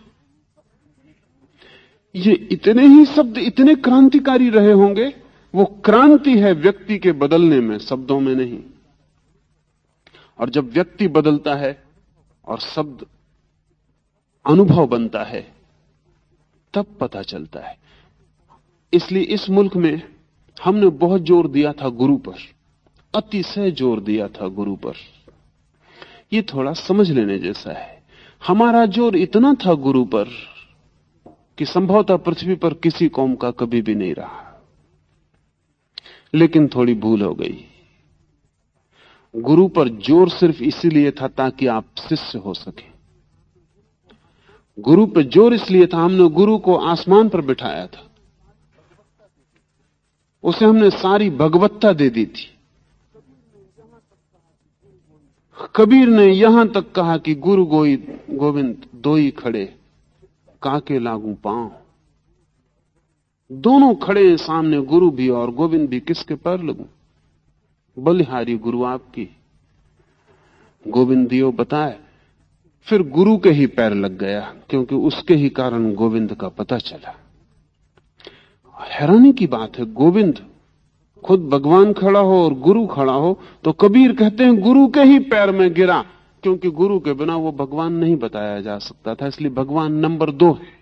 ये इतने ही शब्द इतने क्रांतिकारी रहे होंगे। वो क्रांति है व्यक्ति के बदलने में, शब्दों में नहीं। और जब व्यक्ति बदलता है और शब्द अनुभव बनता है तब पता चलता है। इसलिए इस मुल्क में हमने बहुत जोर दिया था गुरु पर, अतिशय जोर दिया था गुरु पर। ये थोड़ा समझ लेने जैसा है। हमारा जोर इतना था गुरु पर कि संभवतः पृथ्वी पर किसी कौम का कभी भी नहीं रहा। लेकिन थोड़ी भूल हो गई। गुरु पर जोर सिर्फ इसीलिए था ताकि आप शिष्य हो सके। गुरु पर जोर इसलिए था, हमने गुरु को आसमान पर बिठाया था, उसे हमने सारी भगवत्ता दे दी थी। कबीर ने यहां तक कहा कि गुरु गोविंद दो ही खड़े, काके लागू पांव। दोनों खड़े हैं सामने, गुरु भी और गोविंद भी, किसके पैर लगूं? बलिहारी गुरु आपकी, गोविंद दियो बताए। फिर गुरु के ही पैर लग गया, क्योंकि उसके ही कारण गोविंद का पता चला। हैरानी की बात है, गोविंद खुद भगवान खड़ा हो और गुरु खड़ा हो, तो कबीर कहते हैं गुरु के ही पैर में गिरा, क्योंकि गुरु के बिना वो भगवान नहीं बताया जा सकता था, इसलिए भगवान नंबर 2 है।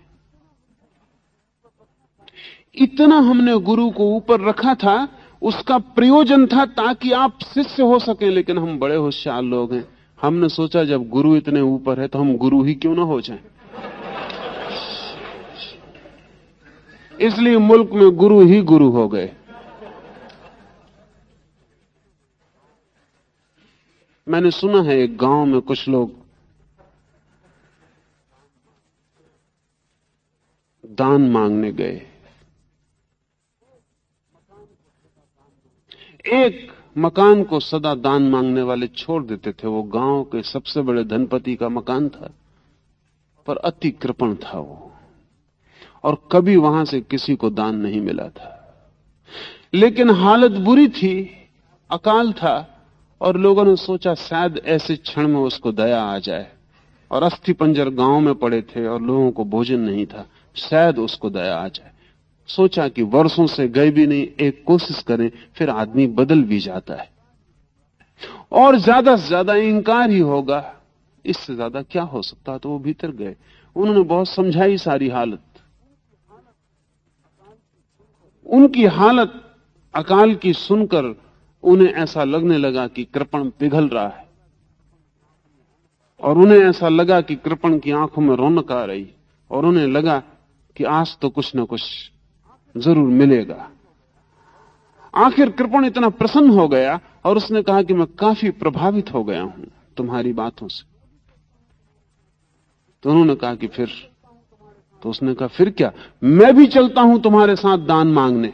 इतना हमने गुरु को ऊपर रखा था, उसका प्रयोजन था ताकि आप शिष्य हो सकें। लेकिन हम बड़े होशियार लोग हैं, हमने सोचा जब गुरु इतने ऊपर है तो हम गुरु ही क्यों ना हो जाएं। इसलिए मुल्क में गुरु ही गुरु हो गए। मैंने सुना है एक गांव में कुछ लोग दान मांगने गए। एक मकान को सदा दान मांगने वाले छोड़ देते थे। वो गांव के सबसे बड़े धनपति का मकान था, पर अति कृपण था वो, और कभी वहां से किसी को दान नहीं मिला था। लेकिन हालत बुरी थी, अकाल था, और लोगों ने सोचा शायद ऐसे क्षण में उसको दया आ जाए। और अस्थि पंजर गांव में पड़े थे और लोगों को भोजन नहीं था, शायद उसको दया आ जाए। सोचा कि वर्षों से गए भी नहीं, एक कोशिश करें, फिर आदमी बदल भी जाता है, और ज्यादा से ज्यादा इंकार ही होगा, इससे ज्यादा क्या हो सकता। तो वो भीतर गए, उन्होंने बहुत समझाई सारी हालत। उनकी हालत अकाल की सुनकर उन्हें ऐसा लगने लगा कि कृपण पिघल रहा है, और उन्हें ऐसा लगा कि कृपण की आंखों में रौनक आ रही, और उन्हें लगा कि आज तो कुछ न कुछ जरूर मिलेगा। आखिर कृपण इतना प्रसन्न हो गया और उसने कहा कि मैं काफी प्रभावित हो गया हूं तुम्हारी बातों से। तो उन्होंने कहा कि फिर? तो उसने कहा फिर क्या, मैं भी चलता हूं तुम्हारे साथ दान मांगने।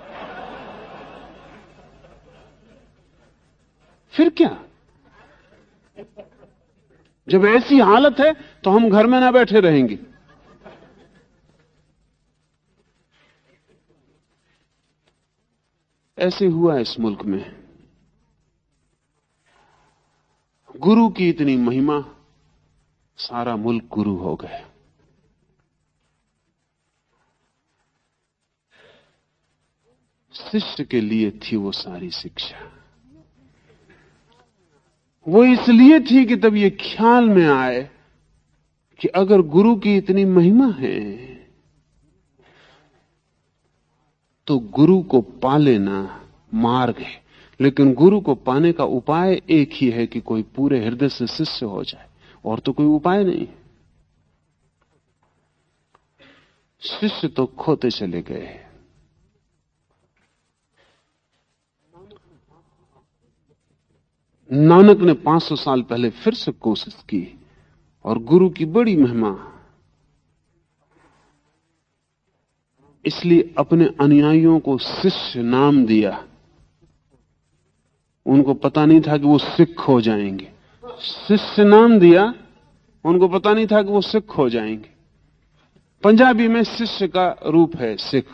फिर क्या, जब ऐसी हालत है तो हम घर में ना बैठे रहेंगे। ऐसे हुआ इस मुल्क में। गुरु की इतनी महिमा, सारा मुल्क गुरु हो गया। शिष्य के लिए थी वो सारी शिक्षा। वो इसलिए थी कि तब ये ख्याल में आए कि अगर गुरु की इतनी महिमा है तो गुरु को पा लेना मार्ग है। लेकिन गुरु को पाने का उपाय एक ही है कि कोई पूरे हृदय से शिष्य हो जाए, और तो कोई उपाय नहीं। शिष्य तो खोते चले गए। नानक ने 500 साल पहले फिर से कोशिश की, और गुरु की बड़ी महिमा, इसलिए अपने अनुयायियों को शिष्य नाम दिया। उनको पता नहीं था कि वो सिख हो जाएंगे। शिष्य नाम दिया, उनको पता नहीं था कि वो सिख हो जाएंगे। पंजाबी में शिष्य का रूप है सिख।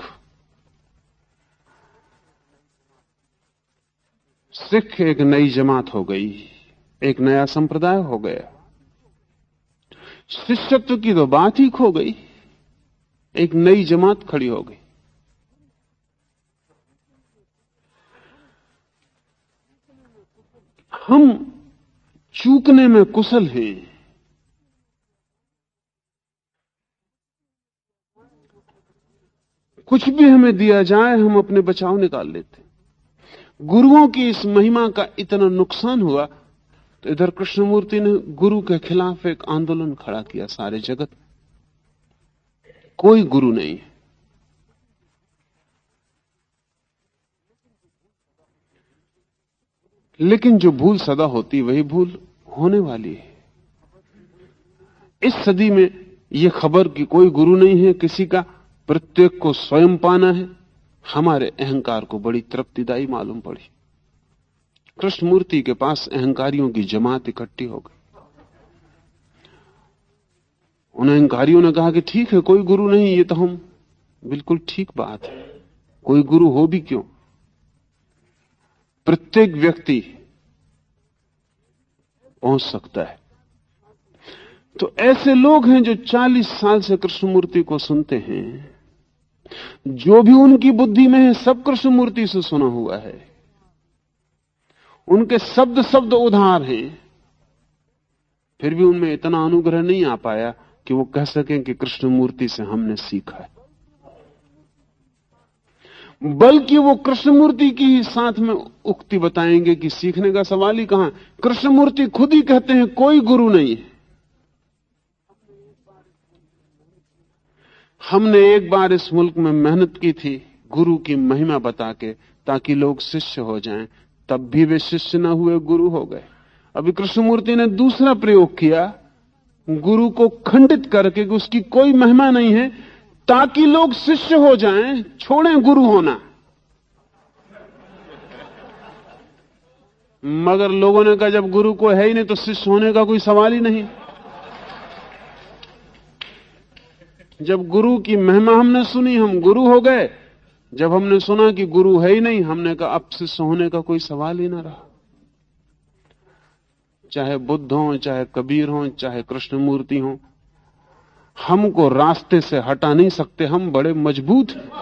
सिख एक नई जमात हो गई, एक नया संप्रदाय हो गया। शिष्यत्व की तो बात ही खो गई, एक नई जमात खड़ी हो गई। हम चूकने में कुशल हैं। कुछ भी हमें दिया जाए हम अपने बचाव निकाल लेते। गुरुओं की इस महिमा का इतना नुकसान हुआ तो इधर कृष्णमूर्ति ने गुरु के खिलाफ एक आंदोलन खड़ा किया। सारे जगत कोई गुरु नहीं है। लेकिन जो भूल सदा होती वही भूल होने वाली है। इस सदी में यह खबर कि कोई गुरु नहीं है किसी का, प्रत्येक को स्वयं पाना है, हमारे अहंकार को बड़ी तृप्तिदायी मालूम पड़ी। कृष्णमूर्ति के पास अहंकारियों की जमात इकट्ठी हो गई। उन अहंकारियों ने कहा कि ठीक है कोई गुरु नहीं, ये तो हम बिल्कुल ठीक बात है, कोई गुरु हो भी क्यों, प्रत्येक व्यक्ति पहुंच सकता है। तो ऐसे लोग हैं जो 40 साल से कृष्णमूर्ति को सुनते हैं, जो भी उनकी बुद्धि में है सब कृष्णमूर्ति से सुना हुआ है, उनके शब्द शब्द उधार हैं, फिर भी उनमें इतना अनुग्रह नहीं आ पाया कि वो कह सकें कि कृष्णमूर्ति से हमने सीखा है। बल्कि वो कृष्णमूर्ति की ही साथ में उक्ति बताएंगे कि सीखने का सवाल ही कहां। कृष्णमूर्ति खुद ही कहते हैं कोई गुरु नहीं है। हमने एक बार इस मुल्क में मेहनत की थी गुरु की महिमा बता के, ताकि लोग शिष्य हो जाएं, तब भी वे शिष्य न हुए, गुरु हो गए। अभी कृष्णमूर्ति ने दूसरा प्रयोग किया, गुरु को खंडित करके कि उसकी कोई महिमा नहीं है, ताकि लोग शिष्य हो जाएं, छोड़ें गुरु होना। मगर लोगों ने कहा जब गुरु को है ही नहीं तो शिष्य होने का कोई सवाल ही नहीं। जब गुरु की महिमा हमने सुनी हम गुरु हो गए, जब हमने सुना कि गुरु है ही नहीं, हमने कहा अब शिष्य होने का कोई सवाल ही ना रहा। चाहे बुद्ध हो, चाहे कबीर हो, चाहे कृष्णमूर्ति हो, हमको रास्ते से हटा नहीं सकते, हम बड़े मजबूत हैं।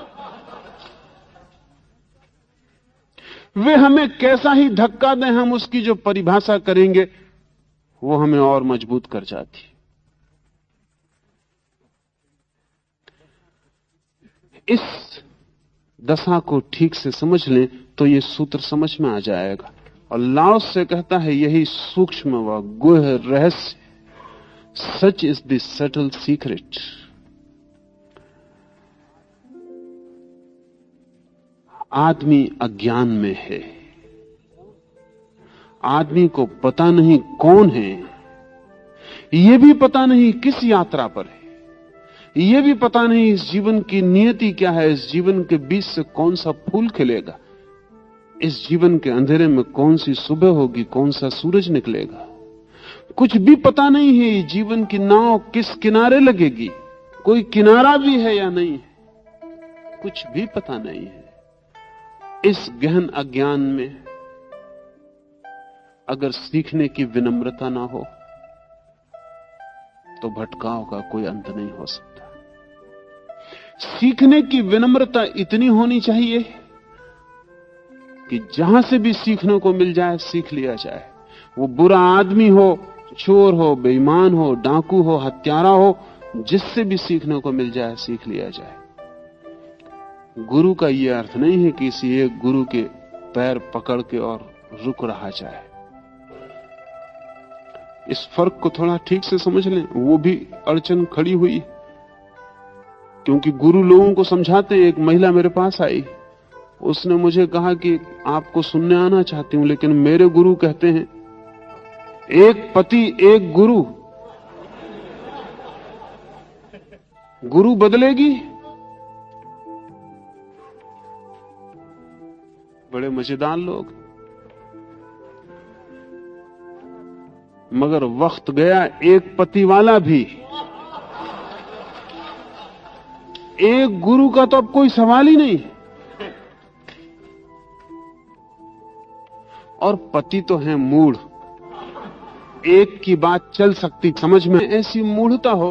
वे हमें कैसा ही धक्का दें, हम उसकी जो परिभाषा करेंगे वो हमें और मजबूत कर जाती। इस दशा को ठीक से समझ लें तो ये सूत्र समझ में आ जाएगा। और लाओस से कहता है यही सूक्ष्म व गुह्य रहस्य, such is the subtle secret. आदमी अज्ञान में है, आदमी को पता नहीं कौन है, यह भी पता नहीं किस यात्रा पर है, यह भी पता नहीं इस जीवन की नियति क्या है, इस जीवन के बीच से कौन सा फूल खिलेगा, इस जीवन के अंधेरे में कौन सी सुबह होगी, कौन सा सूरज निकलेगा। कुछ भी पता नहीं है ये जीवन की नाव किस किनारे लगेगी, कोई किनारा भी है या नहीं है, कुछ भी पता नहीं है। इस गहन अज्ञान में अगर सीखने की विनम्रता ना हो तो भटकाव का कोई अंत नहीं हो सकता। सीखने की विनम्रता इतनी होनी चाहिए कि जहां से भी सीखने को मिल जाए सीख लिया जाए। वो बुरा आदमी हो, चोर हो, बेईमान हो, डाकू हो, हत्यारा हो, जिससे भी सीखने को मिल जाए सीख लिया जाए। गुरु का यह अर्थ नहीं है कि किसी एक गुरु के पैर पकड़ के और रुक रहा जाए। इस फर्क को थोड़ा ठीक से समझ लें। वो भी अड़चन खड़ी हुई क्योंकि गुरु लोगों को समझाते हैं। एक महिला मेरे पास आई, उसने मुझे कहा कि आपको सुनने आना चाहती हूं, लेकिन मेरे गुरु कहते हैं एक पति एक गुरु, गुरु बदलेगी। बड़े मजेदार लोग, मगर वक्त गया एक पति वाला भी, एक गुरु का तो अब कोई सवाल ही नहीं। और पति तो है मूढ़, एक की बात चल सकती, समझ में ऐसी मूढ़ता हो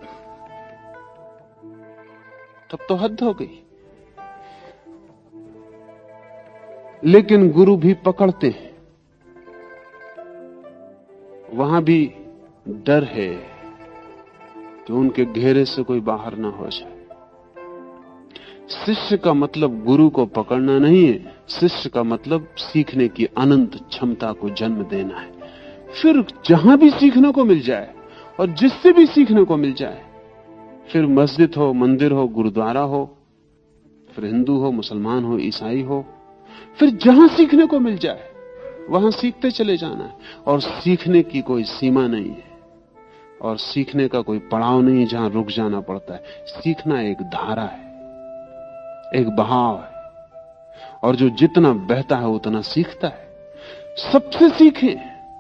तब तो हद हो गई। लेकिन गुरु भी पकड़ते हैं, वहां भी डर है कि उनके घेरे से कोई बाहर ना हो जाए। शिष्य का मतलब गुरु को पकड़ना नहीं है, शिष्य का मतलब सीखने की अनंत क्षमता को जन्म देना है। फिर जहां भी सीखने को मिल जाए और जिससे भी सीखने को मिल जाए, फिर मस्जिद हो, मंदिर हो, गुरुद्वारा हो, फिर हिंदू हो, मुसलमान हो, ईसाई हो, फिर जहां सीखने को मिल जाए वहां सीखते चले जाना है। और सीखने की कोई सीमा नहीं है और सीखने का कोई पड़ाव नहीं है जहां रुक जाना पड़ता है। सीखना एक धारा है, एक बहाव है, और जो जितना बहता है उतना सीखता है। सबसे सीखें,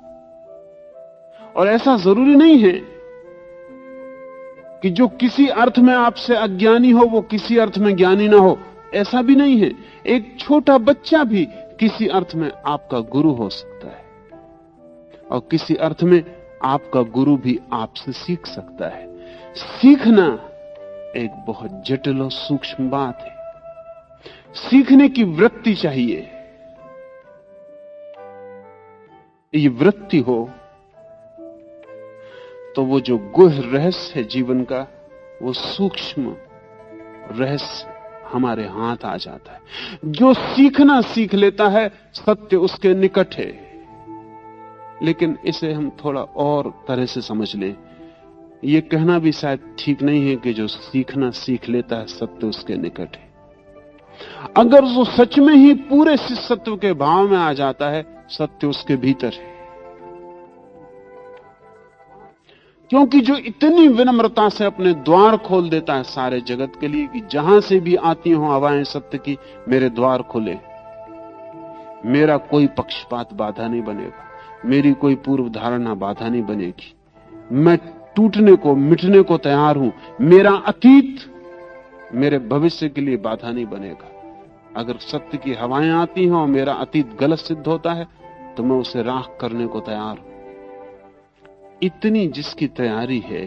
और ऐसा जरूरी नहीं है कि जो किसी अर्थ में आपसे अज्ञानी हो वो किसी अर्थ में ज्ञानी ना हो, ऐसा भी नहीं है। एक छोटा बच्चा भी किसी अर्थ में आपका गुरु हो सकता है और किसी अर्थ में आपका गुरु भी आपसे सीख सकता है। सीखना एक बहुत जटिल और सूक्ष्म बात है। सीखने की वृत्ति चाहिए। ये वृत्ति हो तो वो जो गुह रहस्य है जीवन का, वो सूक्ष्म रहस्य हमारे हाथ आ जाता है। जो सीखना सीख लेता है, सत्य उसके निकट है। लेकिन इसे हम थोड़ा और तरह से समझ लें। यह कहना भी शायद ठीक नहीं है कि जो सीखना सीख लेता है सत्य उसके निकट है। अगर वो सच में ही पूरे शिष्यत्व के भाव में आ जाता है, सत्य उसके भीतर है। क्योंकि जो इतनी विनम्रता से अपने द्वार खोल देता है सारे जगत के लिए कि जहां से भी आती हो हवाएं सत्य की, मेरे द्वार खुले, मेरा कोई पक्षपात बाधा नहीं बनेगा, मेरी कोई पूर्व धारणा बाधा नहीं बनेगी, मैं टूटने को मिटने को तैयार हूं, मेरा अतीत मेरे भविष्य के लिए बाधा नहीं बनेगा। अगर सत्य की हवाएं आती हैं और मेरा अतीत गलत सिद्ध होता है तो मैं उसे राख करने को तैयार हूं। इतनी जिसकी तैयारी है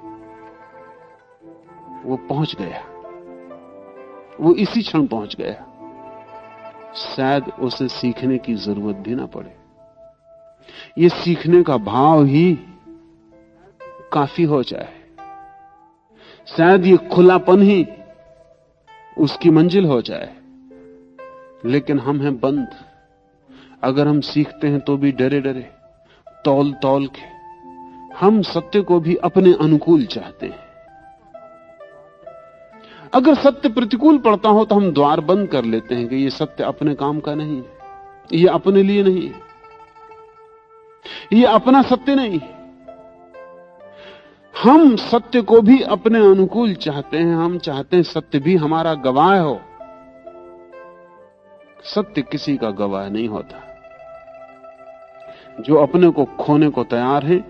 वो पहुंच गया, वो इसी क्षण पहुंच गया। शायद उसे सीखने की जरूरत भी ना पड़े। ये सीखने का भाव ही काफी हो जाए। शायद ये खुलापन ही उसकी मंजिल हो जाए। लेकिन हम हैं बंद। अगर हम सीखते हैं तो भी डरे डरे, तौल तौल के। हम सत्य को भी अपने अनुकूल चाहते हैं। अगर सत्य प्रतिकूल पड़ता हो तो हम द्वार बंद कर लेते हैं कि ये सत्य अपने काम का नहीं है, ये अपने लिए नहीं है, ये अपना सत्य नहीं। हम सत्य को भी अपने अनुकूल चाहते हैं। हम चाहते हैं सत्य भी हमारा गवाह हो। सत्य किसी का गवाह नहीं होता। जो अपने को खोने को तैयार है,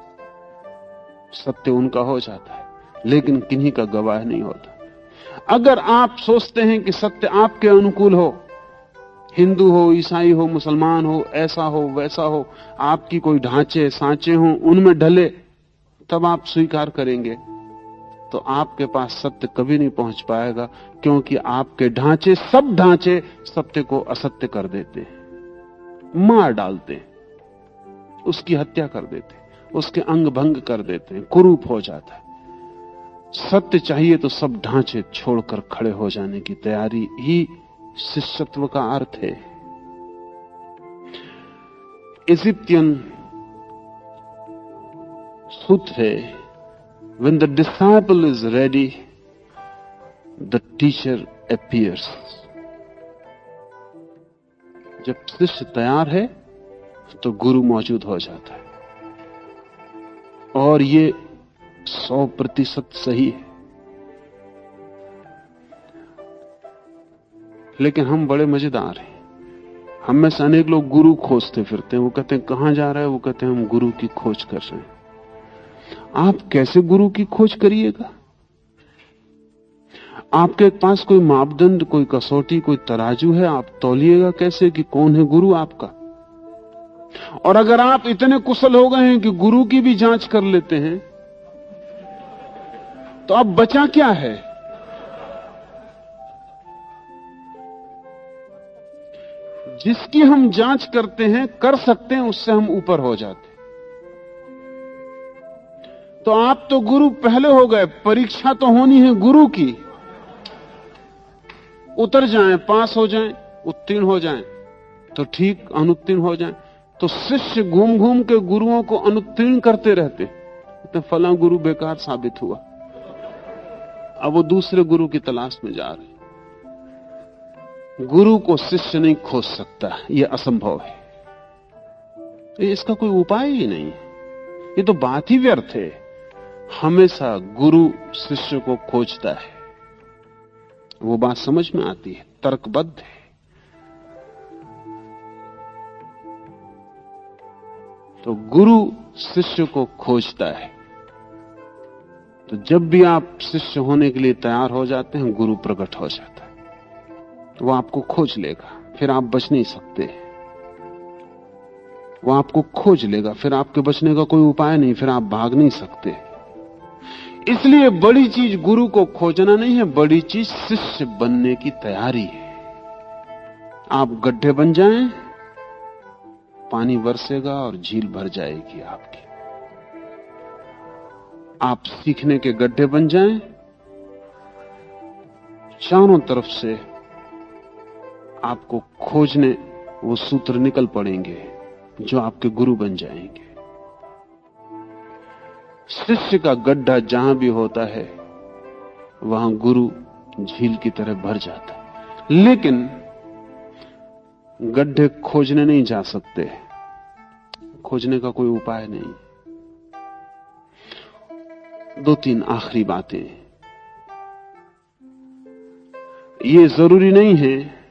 सत्य उनका हो जाता है, लेकिन किन्हीं का गवाह नहीं होता। अगर आप सोचते हैं कि सत्य आपके अनुकूल हो, हिंदू हो, ईसाई हो, मुसलमान हो, ऐसा हो वैसा हो, आपकी कोई ढांचे सांचे हो, उनमें ढले, तब आप स्वीकार करेंगे, तो आपके पास सत्य कभी नहीं पहुंच पाएगा। क्योंकि आपके ढांचे, सब ढांचे सत्य को असत्य कर देते हैं, मार डालते हैं, उसकी हत्या कर देते हैं, उसके अंग भंग कर देते हैं, कुरूप हो जाता है। सत्य चाहिए तो सब ढांचे छोड़कर खड़े हो जाने की तैयारी ही शिष्यत्व का अर्थ है। इजिप्टियन सूत्र है, when the disciple is ready, the teacher appears. जब शिष्य तैयार है तो गुरु मौजूद हो जाता है। और ये 100% सही है। लेकिन हम बड़े मजेदार हैं। हम में से अनेक लोग गुरु खोजते फिरते हैं। वो कहते हैं कहां जा रहे हैं? वो कहते हैं हम गुरु की खोज कर रहे हैं। आप कैसे गुरु की खोज करिएगा? आपके पास कोई मापदंड, कोई कसौटी, कोई तराजू है? आप तौलिएगा कैसे कि कौन है गुरु आपका? और अगर आप इतने कुशल हो गए हैं कि गुरु की भी जांच कर लेते हैं, तो अब बचा क्या है? जिसकी हम जांच करते हैं, कर सकते हैं, उससे हम ऊपर हो जाते। तो आप तो गुरु पहले हो गए, परीक्षा तो होनी है गुरु की। उतर जाएं, पास हो जाएं, उत्तीर्ण हो जाएं तो ठीक, अनुत्तीर्ण हो जाएं तो शिष्य घूम घूम के गुरुओं को अनुत्तीर्ण करते रहते। तो फला गुरु बेकार साबित हुआ, अब वो दूसरे गुरु की तलाश में जा रहे। गुरु को शिष्य नहीं खोज सकता, यह असंभव है, इसका कोई उपाय ही नहीं है, ये तो बात ही व्यर्थ है। हमेशा गुरु शिष्य को खोजता है, वो बात समझ में आती है, तर्कबद्ध है। तो गुरु शिष्य को खोजता है। तो जब भी आप शिष्य होने के लिए तैयार हो जाते हैं, गुरु प्रकट हो जाता है, वो आपको खोज लेगा, फिर आप बच नहीं सकते। वो आपको खोज लेगा, फिर आपके बचने का कोई उपाय नहीं, फिर आप भाग नहीं सकते। इसलिए बड़ी चीज गुरु को खोजना नहीं है, बड़ी चीज शिष्य बनने की तैयारी है। आप गड्ढे बन जाएं, पानी बरसेगा और झील भर जाएगी आपकी। आप सीखने के गड्ढे बन जाएं, चारों तरफ से आपको खोजने वो सूत्र निकल पड़ेंगे जो आपके गुरु बन जाएंगे। शिष्य का गड्ढा जहां भी होता है वहां गुरु झील की तरह भर जाता है। लेकिन गड्ढे खोजने नहीं जा सकते, खोजने का कोई उपाय नहीं। दो तीन आखिरी बातें। ये जरूरी नहीं है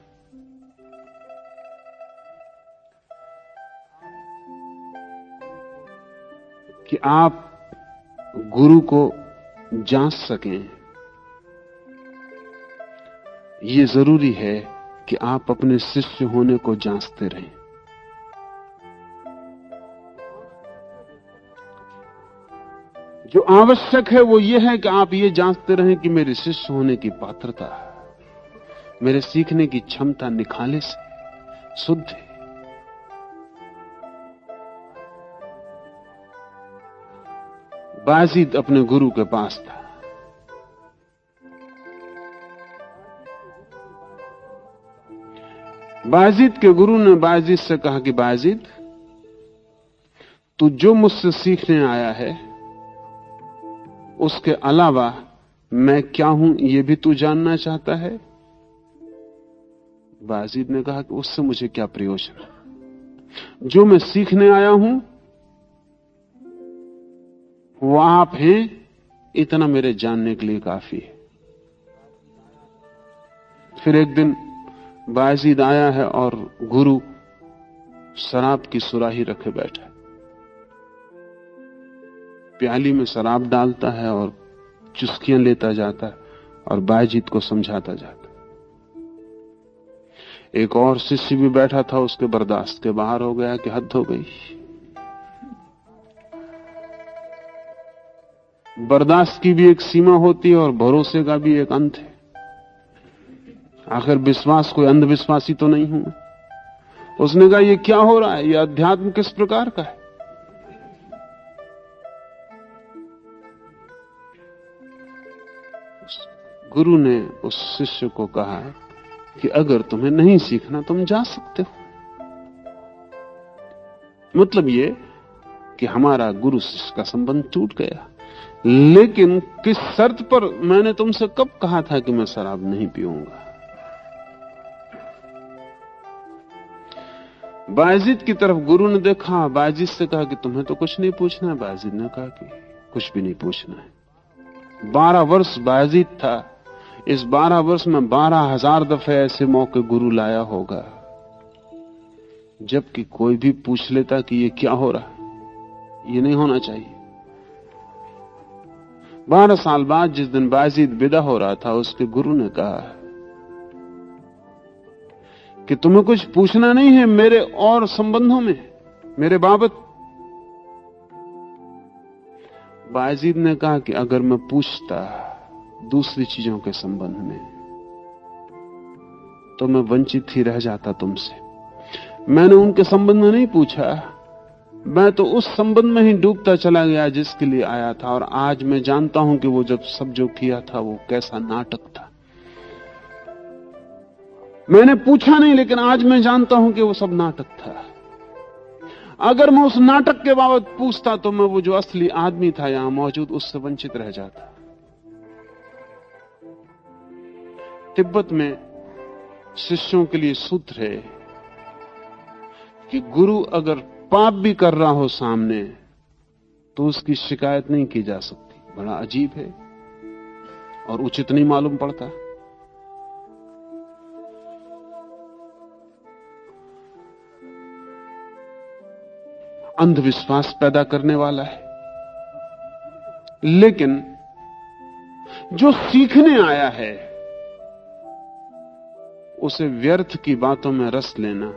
कि आप गुरु को जांच सकें, ये जरूरी है कि आप अपने शिष्य होने को जांचते रहें। जो आवश्यक है वो ये है कि आप ये जांचते रहें कि मेरे शिष्य होने की पात्रता, मेरे सीखने की क्षमता निखाले से शुद्ध है। बायजीद अपने गुरु के पास था। बायजीद के गुरु ने बायजीद से कहा कि बायजीद, तू जो मुझसे सीखने आया है उसके अलावा मैं क्या हूं यह भी तू जानना चाहता है? बायजीद ने कहा कि उससे मुझे क्या प्रयोजन, जो मैं सीखने आया हूं वो आप हैं, इतना मेरे जानने के लिए काफी है। फिर एक दिन बायजीद आया है और गुरु शराब की सुराही रखे बैठा है, प्याली में शराब डालता है और चुस्कियां लेता जाता है और बायजीद को समझाता जाता है। एक और शिष्य भी बैठा था, उसके बर्दाश्त के बाहर हो गया कि हद हो गई। बर्दाश्त की भी एक सीमा होती है और भरोसे का भी एक अंत है। आखिर विश्वास कोई अंधविश्वासी तो नहीं हूं। उसने कहा, यह क्या हो रहा है, यह अध्यात्म किस प्रकार का है? गुरु ने उस शिष्य को कहा कि अगर तुम्हें नहीं सीखना तुम जा सकते हो। मतलब ये कि हमारा गुरु शिष्य का संबंध टूट गया। लेकिन किस शर्त पर? मैंने तुमसे कब कहा था कि मैं शराब नहीं पीऊंगा? बायजीद की तरफ गुरु ने देखा, बायजीद से कहा कि तुम्हें तो कुछ नहीं पूछना है। बायजीद ने कहा कि कुछ भी नहीं पूछना है। 12 वर्ष बायजीद था, इस 12 वर्ष में 12,000 दफे ऐसे मौके गुरु लाया होगा जबकि कोई भी पूछ लेता कि ये क्या हो रहा है, ये नहीं होना चाहिए। 12 साल बाद जिस दिन बायजीद विदा हो रहा था, उसके गुरु ने कहा कि तुम्हें कुछ पूछना नहीं है मेरे और संबंधों में, मेरे बाबत। बायजीद ने कहा कि अगर मैं पूछता दूसरी चीजों के संबंध में तो मैं वंचित ही रह जाता तुमसे। मैंने उनके संबंध में नहीं पूछा, मैं तो उस संबंध में ही डूबता चला गया जिसके लिए आया था। और आज मैं जानता हूं कि वो जब सब जो किया था वो कैसा नाटक था। मैंने पूछा नहीं, लेकिन आज मैं जानता हूं कि वो सब नाटक था। अगर मैं उस नाटक के बाबत पूछता तो मैं वो जो असली आदमी था यहां मौजूद, उससे वंचित रह जाता। तिब्बत में शिष्यों के लिए सूत्र है कि गुरु अगर पाप भी कर रहा हो सामने तो उसकी शिकायत नहीं की जा सकती। बड़ा अजीब है और उचित नहीं मालूम पड़ता। अंधविश्वास पैदा करने वाला है। लेकिन जो सीखने आया है उसे व्यर्थ की बातों में रस लेना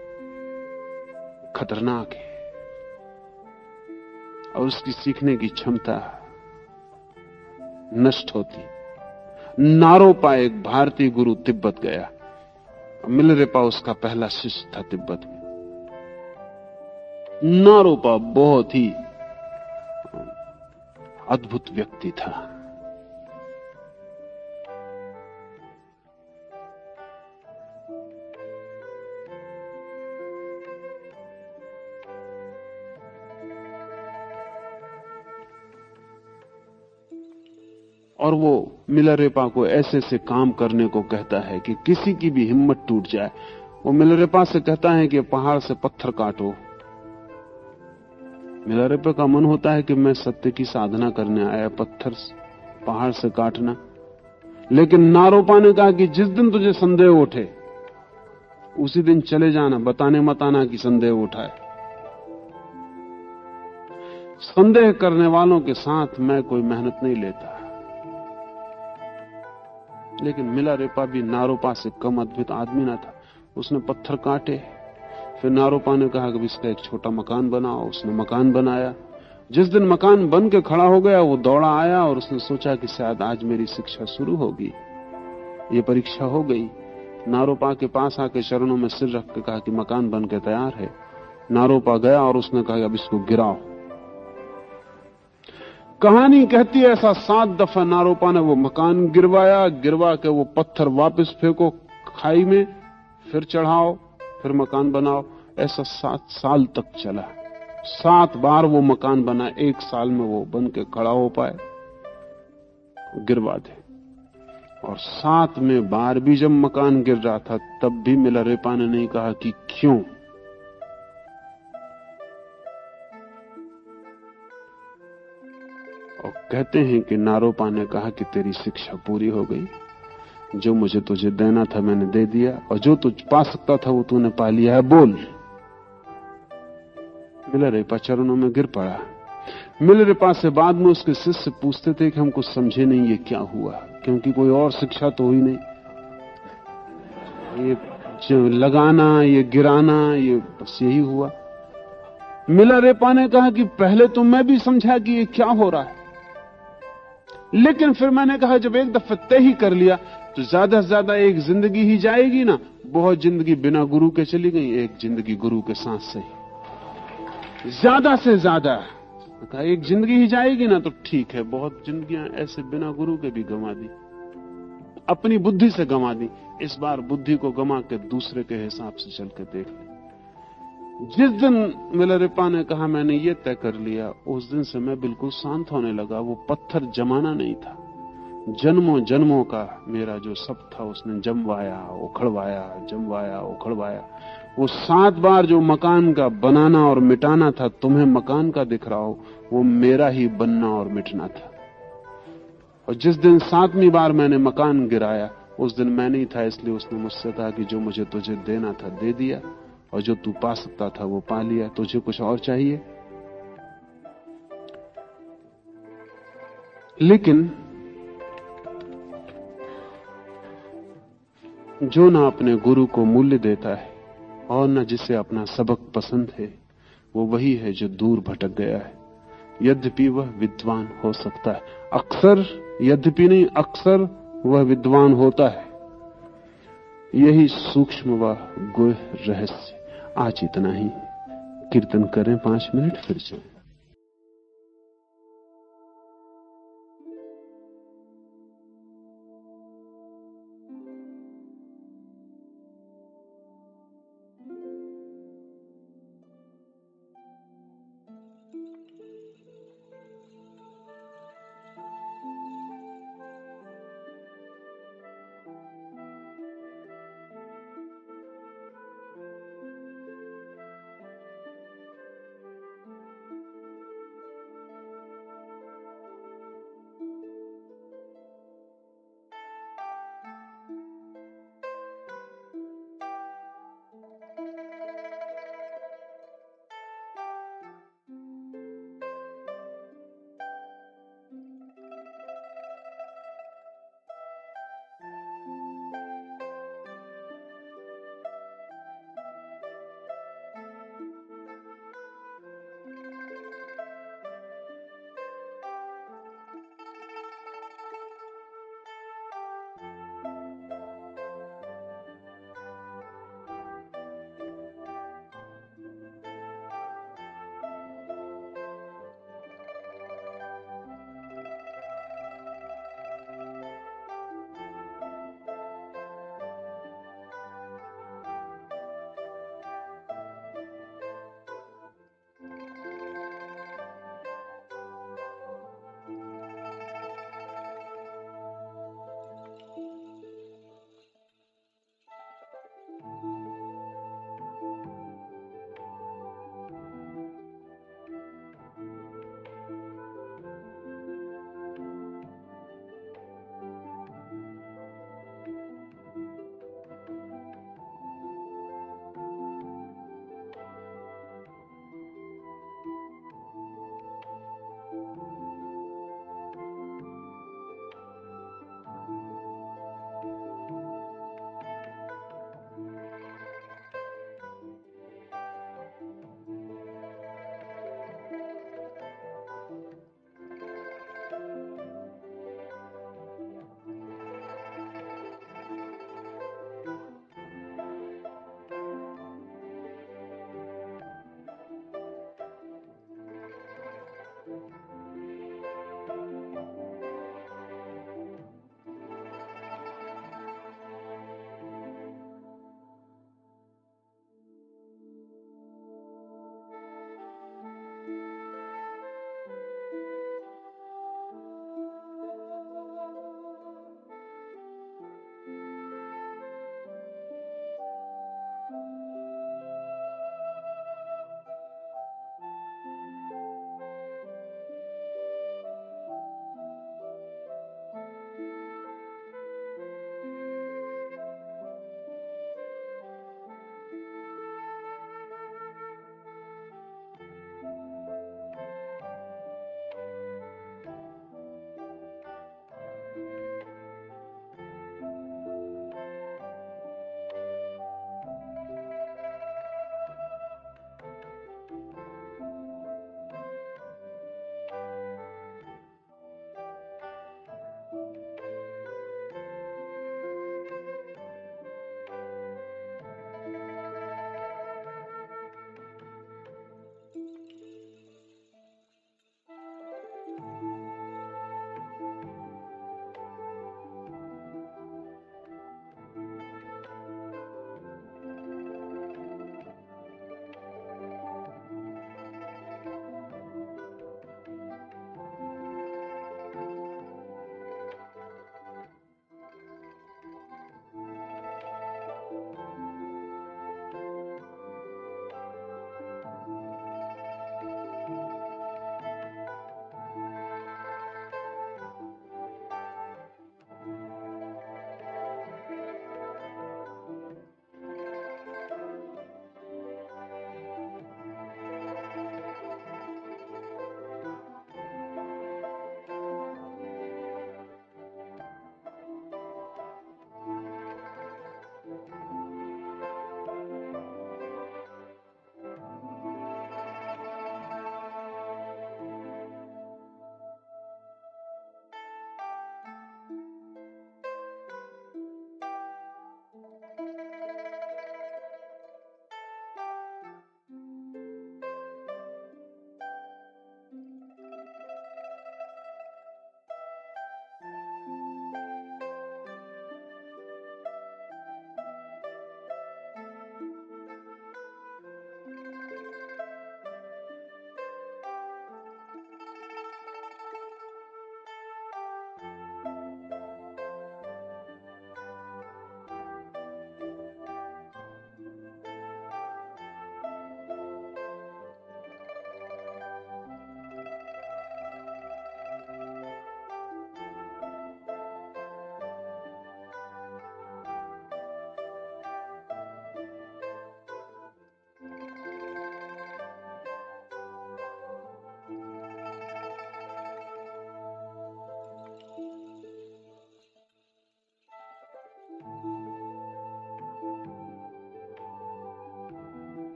खतरनाक है और उसकी सीखने की क्षमता नष्ट होती। नारोपा एक भारतीय गुरु तिब्बत गया। मिलरेपा उसका पहला शिष्य था तिब्बत में। नारोपा बहुत ही अद्भुत व्यक्ति था। और वो मिलरेपा को ऐसे से काम करने को कहता है कि किसी की भी हिम्मत टूट जाए। वो मिलरेपा से कहता है कि पहाड़ से पत्थर काटो। मिलरेपा का मन होता है कि मैं सत्य की साधना करने आया, पत्थर पहाड़ से काटना। लेकिन नारोपा ने कहा कि जिस दिन तुझे संदेह उठे उसी दिन चले जाना, बताने मत आना कि संदेह उठाए। संदेह करने वालों के साथ मैं कोई मेहनत नहीं लेता। लेकिन मिलरेपा भी नारोपा से कम अद्भुत आदमी ना था। उसने पत्थर काटे। फिर नारोपा ने कहा कि इसका एक छोटा मकान बनाओ। उसने मकान बनाया। जिस दिन मकान बन के खड़ा हो गया वो दौड़ा आया और उसने सोचा कि शायद आज मेरी शिक्षा शुरू होगी, ये परीक्षा हो गई। नारोपा के पास आके चरणों में सिर रख के कहा कि मकान बन के तैयार है। नारोपा गया और उसने कहा अब इसको गिराओ। कहानी कहती है ऐसा 7 दफा नारोपा ने वो मकान गिरवाया। गिरवा के वो पत्थर वापस फेंको खाई में, फिर चढ़ाओ, फिर मकान बनाओ। ऐसा 7 साल तक चला। 7 बार वो मकान बना। 1 साल में वो बन के खड़ा हो पाए, गिरवा दे। और 7वें बार भी जब मकान गिर रहा था तब भी मिलरेपा ने नहीं कहा कि क्यों। और कहते हैं कि नारोपा ने कहा कि तेरी शिक्षा पूरी हो गई। जो मुझे तुझे देना था मैंने दे दिया और जो तुझ पा सकता था वो तूने पा लिया है, बोल। मिलरेपा चरणों में गिर पड़ा। मिलरेपा से बाद में उसके शिष्य पूछते थे कि हम कुछ समझे नहीं ये क्या हुआ, क्योंकि कोई और शिक्षा तो हुई नहीं। ये जो लगाना, ये गिराना, ये बस यही हुआ। मिलरेपा ने कहा कि पहले तो मैं भी समझा कि ये क्या हो रहा है, लेकिन फिर मैंने कहा जब एक दफा तय ही कर लिया तो ज्यादा से ज्यादा एक जिंदगी ही जाएगी ना। बहुत जिंदगी बिना गुरु के चली गई, एक जिंदगी गुरु के साथ सही। ज्यादा से ज्यादा कहा एक जिंदगी ही जाएगी ना तो ठीक है। बहुत जिंदगियां ऐसे बिना गुरु के भी गंवा दी, अपनी बुद्धि से गंवा दी। इस बार बुद्धि को गंवा के दूसरे के हिसाब से चल के देख ले। जिस दिन मिलरेपा ने कहा मैंने ये तय कर लिया, उस दिन से मैं बिल्कुल शांत होने लगा। वो पत्थर जमाना नहीं था। जन्मों जन्मों का मेरा जो सब था उसने जमवाया, उखड़वाया, जमवाया, उखड़वाया। वो 7 बार जो मकान का बनाना और मिटाना था, तुम्हें मकान का दिख रहा हो, वो मेरा ही बनना और मिटना था। और जिस दिन 7वीं बार मैंने मकान गिराया उस दिन मैं नहीं था, इसलिए उसने मुझसे कहा कि जो मुझे तुझे देना था दे दिया और जो तू पा सकता था वो पा लिया। तुझे कुछ और चाहिए? लेकिन जो ना अपने गुरु को मूल्य देता है और न जिसे अपना सबक पसंद है, वो वही है जो दूर भटक गया है। यद्यपि वह विद्वान हो सकता है, अक्सर, यद्यपि नहीं, अक्सर वह विद्वान होता है। यही सूक्ष्म व गुह्य रहस्य। आज इतना ही। कीर्तन करें 5 मिनट, फिर चलें।